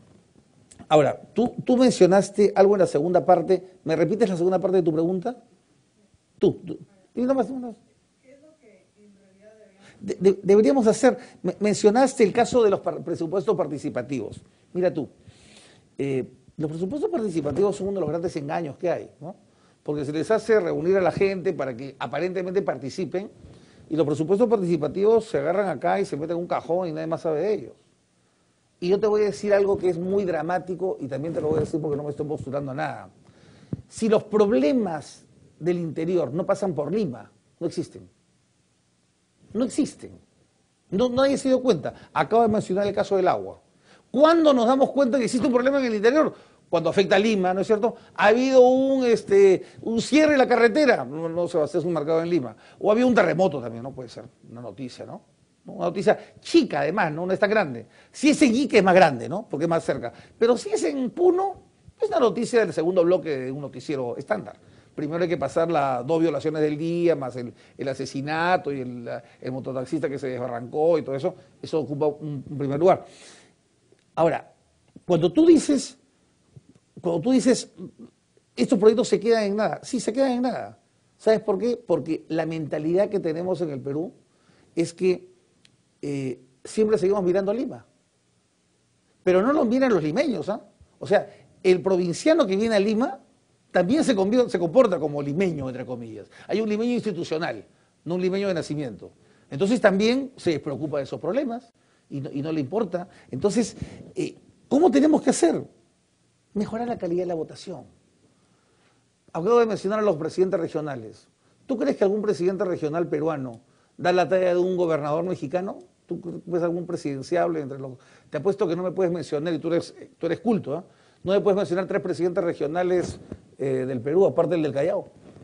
Ahora, tú, tú mencionaste algo en la segunda parte. ¿Me repites la segunda parte de tu pregunta? Tú. tú. Y no más, no más. ¿Qué es lo que en realidad deberíamos, de, de, deberíamos hacer? Me, mencionaste el caso de los par, presupuestos participativos. Mira tú, eh, los presupuestos participativos son uno de los grandes engaños que hay, ¿no? Porque se les hace reunir a la gente para que aparentemente participen, y los presupuestos participativos se agarran acá y se meten en un cajón y nadie más sabe de ellos. Y yo te voy a decir algo que es muy dramático y también te lo voy a decir porque no me estoy postulando a nada. Si los problemas del interior no pasan por Lima, no existen. No existen. No, nadie se dio cuenta. Acabo de mencionar el caso del agua. ¿Cuándo nos damos cuenta que existe un problema en el interior? Cuando afecta a Lima, ¿no es cierto? Ha habido un, este, un cierre en la carretera, no, no se va a hacer un mercado en Lima. O había un terremoto también, ¿no? Puede ser una noticia, ¿no? Una noticia chica, además, ¿no? No es tan grande. Si es en Iquique es más grande, ¿no? Porque es más cerca. Pero si es en Puno, es una noticia del segundo bloque de un noticiero estándar. Primero hay que pasar las dos violaciones del día, más el, el asesinato y el, el mototaxista que se desbarrancó y todo eso. Eso ocupa un, un primer lugar. Ahora, cuando tú dices, cuando tú dices, estos proyectos se quedan en nada, sí, se quedan en nada. ¿Sabes por qué? Porque la mentalidad que tenemos en el Perú es que Eh, siempre seguimos mirando a Lima. Pero no nos miran los limeños, ¿ah? O sea, el provinciano que viene a Lima también se, se comporta como limeño, entre comillas. Hay un limeño institucional, no un limeño de nacimiento. Entonces también se preocupa de esos problemas y no, y no le importa. Entonces, eh, ¿cómo tenemos que hacer? Mejorar la calidad de la votación. Acabo de mencionar a los presidentes regionales. ¿Tú crees que algún presidente regional peruano da la talla de un gobernador mexicano? ¿Tú ves algún presidenciable entre los...? Te apuesto que no me puedes mencionar, y tú eres, tú eres culto, ¿eh? No me puedes mencionar tres presidentes regionales eh, del Perú, aparte del del Callao.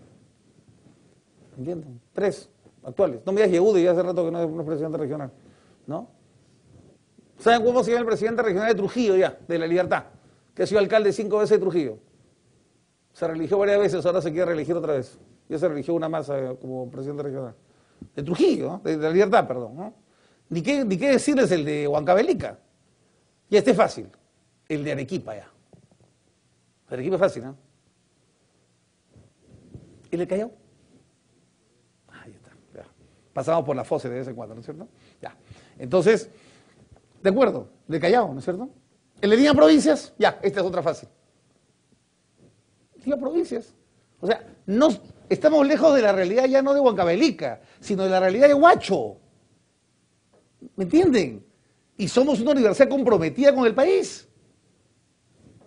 ¿Entiendes? Tres actuales. No me digas Yehuda, ya hace rato que no es, no es presidente regional, ¿no? ¿Saben cómo se llama el presidente regional de Trujillo ya, de La Libertad? Que ha sido alcalde cinco veces de Trujillo. Se religió varias veces, ahora se quiere reelegir otra vez. Ya se religió una más eh, como presidente regional. De Trujillo, ¿no? de, de La Libertad, perdón, ¿no? Ni qué, ni qué decirles el de Huancavelica. Y este es fácil, el de Arequipa ya. Arequipa es fácil, ¿no? ¿El de Callao? Ahí está, ya. Pasamos por la fosa de vez en cuando, ¿no es cierto? Ya. Entonces, de acuerdo, de Callao, ¿no es cierto? El de Lima Provincias, ya, esta es otra fácil. Lima Provincias. O sea, no, estamos lejos de la realidad ya no de Huancavelica, sino de la realidad de Huacho. ¿Me entienden? Y somos una universidad comprometida con el país.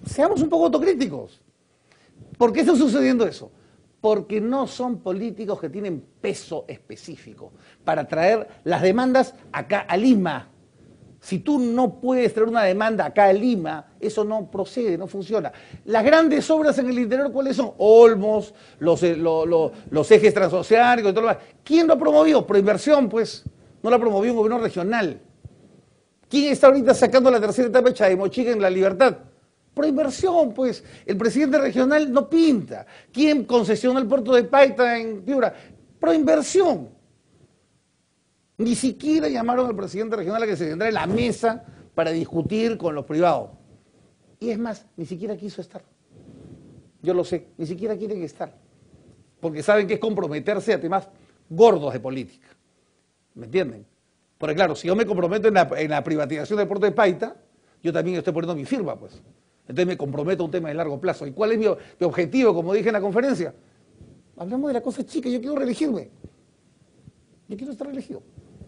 seamos un poco autocríticos. ¿Por qué está sucediendo eso? Porque no son políticos que tienen peso específico para traer las demandas acá a Lima. Si tú no puedes traer una demanda acá a Lima, eso no procede, no funciona. Las grandes obras en el interior, ¿cuáles son? Olmos, los, los, los, los ejes transoceánicos y todo lo demás. ¿Quién lo promovió? Proinversión, pues. No la promovió un gobierno regional. ¿Quién está ahorita sacando la tercera etapa de Chaimochica en La Libertad? Proinversión, pues. El presidente regional no pinta. ¿Quién concesiona el puerto de Paita en Piura? Proinversión. Ni siquiera llamaron al presidente regional a que se sentara en la mesa para discutir con los privados. Y es más, ni siquiera quiso estar. Yo lo sé, ni siquiera quieren estar. Porque saben que es comprometerse a temas gordos de política. ¿Me entienden? Porque claro, si yo me comprometo en la, en la privatización del puerto de Paita, yo también estoy poniendo mi firma, pues. Entonces me comprometo a un tema de largo plazo. ¿Y cuál es mi, mi objetivo, como dije en la conferencia? Hablamos de la cosa chica, yo quiero reelegirme. Yo quiero estar reelegido.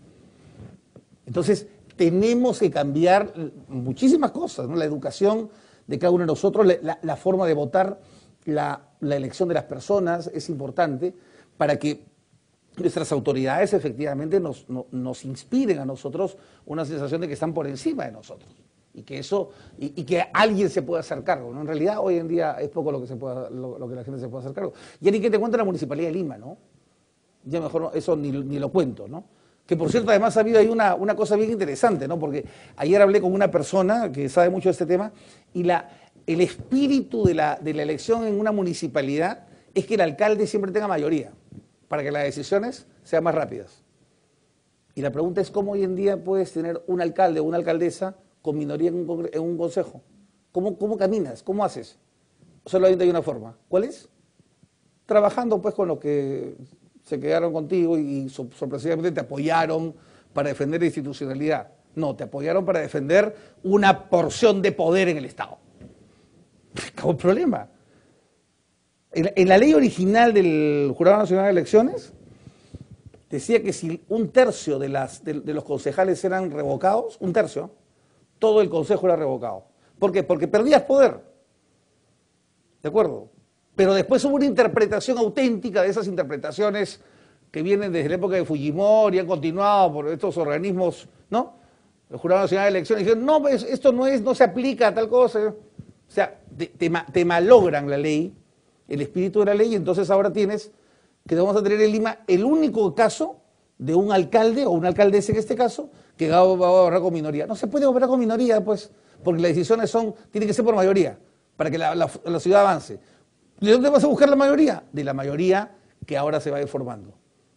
Entonces, tenemos que cambiar muchísimas cosas, ¿no? La educación de cada uno de nosotros, la, la forma de votar, la, la elección de las personas es importante para que nuestras autoridades efectivamente nos, no, nos inspiren a nosotros una sensación de que están por encima de nosotros y que eso y, y que alguien se pueda hacer cargo, ¿no? En realidad hoy en día es poco lo que se pueda, lo, lo que la gente se puede hacer cargo. Ya ni que te cuenta la Municipalidad de Lima, ¿no? Ya mejor no, eso ni, ni lo cuento, ¿no? Que por cierto, además ha habido ahí una, una cosa bien interesante, ¿no? Porque ayer hablé con una persona que sabe mucho de este tema y la, el espíritu de la, de la elección en una municipalidad es que el alcalde siempre tenga mayoría para que las decisiones sean más rápidas. Y la pregunta es cómo hoy en día puedes tener un alcalde o una alcaldesa con minoría en un, en un consejo. ¿Cómo, cómo caminas? ¿Cómo haces? Solamente hay una forma. ¿Cuál es? Trabajando pues con lo que se quedaron contigo y sorpresivamente te apoyaron para defender la institucionalidad. No, te apoyaron para defender una porción de poder en el Estado. Acabó el problema. En, en la ley original del Jurado Nacional de Elecciones decía que si un tercio de, las, de, de los concejales eran revocados, un tercio, todo el consejo era revocado. ¿Por qué? Porque perdías poder. ¿De acuerdo? Pero después hubo una interpretación auténtica de esas interpretaciones que vienen desde la época de Fujimori y han continuado por estos organismos, ¿no? El Jurado Nacional de Elecciones dijeron, no, pues, esto no es, no se aplica a tal cosa. O sea, te, te, te malogran la ley, el espíritu de la ley, y entonces ahora tienes que vamos a tener en Lima el único caso de un alcalde o una alcaldesa en este caso que va a gobernar con minoría. No se puede gobernar con minoría, pues, porque las decisiones son, tienen que ser por mayoría, para que la, la, la ciudad avance. ¿De dónde vas a buscar la mayoría? De la mayoría que ahora se va a ir formando.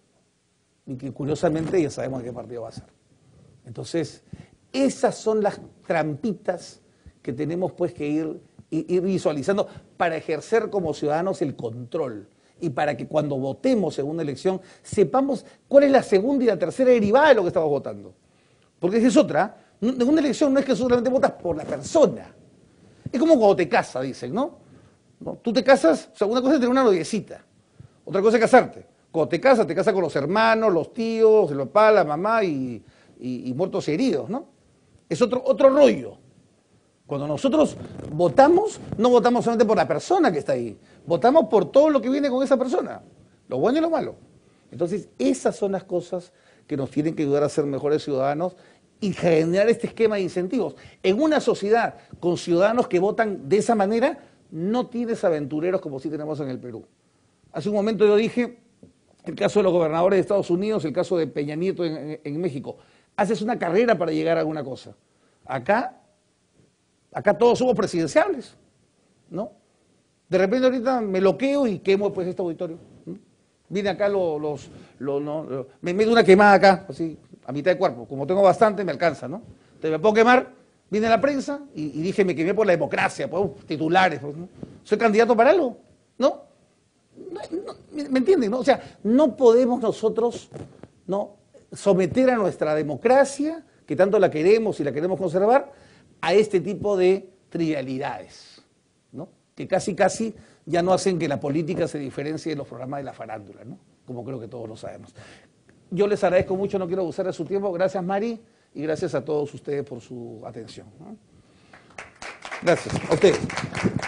Y que curiosamente ya sabemos de qué partido va a ser. Entonces, esas son las trampitas que tenemos pues que ir, ir visualizando para ejercer como ciudadanos el control. Y para que cuando votemos en una elección sepamos cuál es la segunda y la tercera derivada de lo que estamos votando. Porque esa es otra. En una elección no es que solamente votas por la persona. Es como cuando te casas, dicen, ¿no? ¿No? Tú te casas, o sea, una cosa es tener una noviecita, otra cosa es casarte. Cuando te casas, te casas con los hermanos, los tíos, el papá, la mamá y, y, y muertos y heridos, ¿no? Es otro, otro rollo. Cuando nosotros votamos, no votamos solamente por la persona que está ahí, votamos por todo lo que viene con esa persona, lo bueno y lo malo. Entonces, esas son las cosas que nos tienen que ayudar a ser mejores ciudadanos y generar este esquema de incentivos. En una sociedad con ciudadanos que votan de esa manera, no tienes aventureros como sí tenemos en el Perú. Hace un momento yo dije, el caso de los gobernadores de Estados Unidos, el caso de Peña Nieto en, en, en México. Haces una carrera para llegar a alguna cosa. Acá, acá todos somos presidenciables, ¿no? De repente ahorita me loqueo y quemo pues este auditorio. ¿no? Vine acá, los, los, los, no, los, me meto una quemada acá, así, a mitad de cuerpo. Como tengo bastante, me alcanza, ¿no? Entonces me puedo quemar, vine a la prensa y, y dije, me quemé por la democracia, pues, titulares. Pues, ¿no? ¿Soy candidato para algo? ¿No? No, no, ¿me entienden? No? O sea, no podemos nosotros no someter a nuestra democracia, que tanto la queremos y la queremos conservar, a este tipo de trivialidades, ¿no? Que casi casi ya no hacen que la política se diferencie de los programas de la farándula, ¿no? Como creo que todos lo sabemos. Yo les agradezco mucho, no quiero abusar de su tiempo. Gracias, Mari, y gracias a todos ustedes por su atención, ¿no? Gracias. A usted.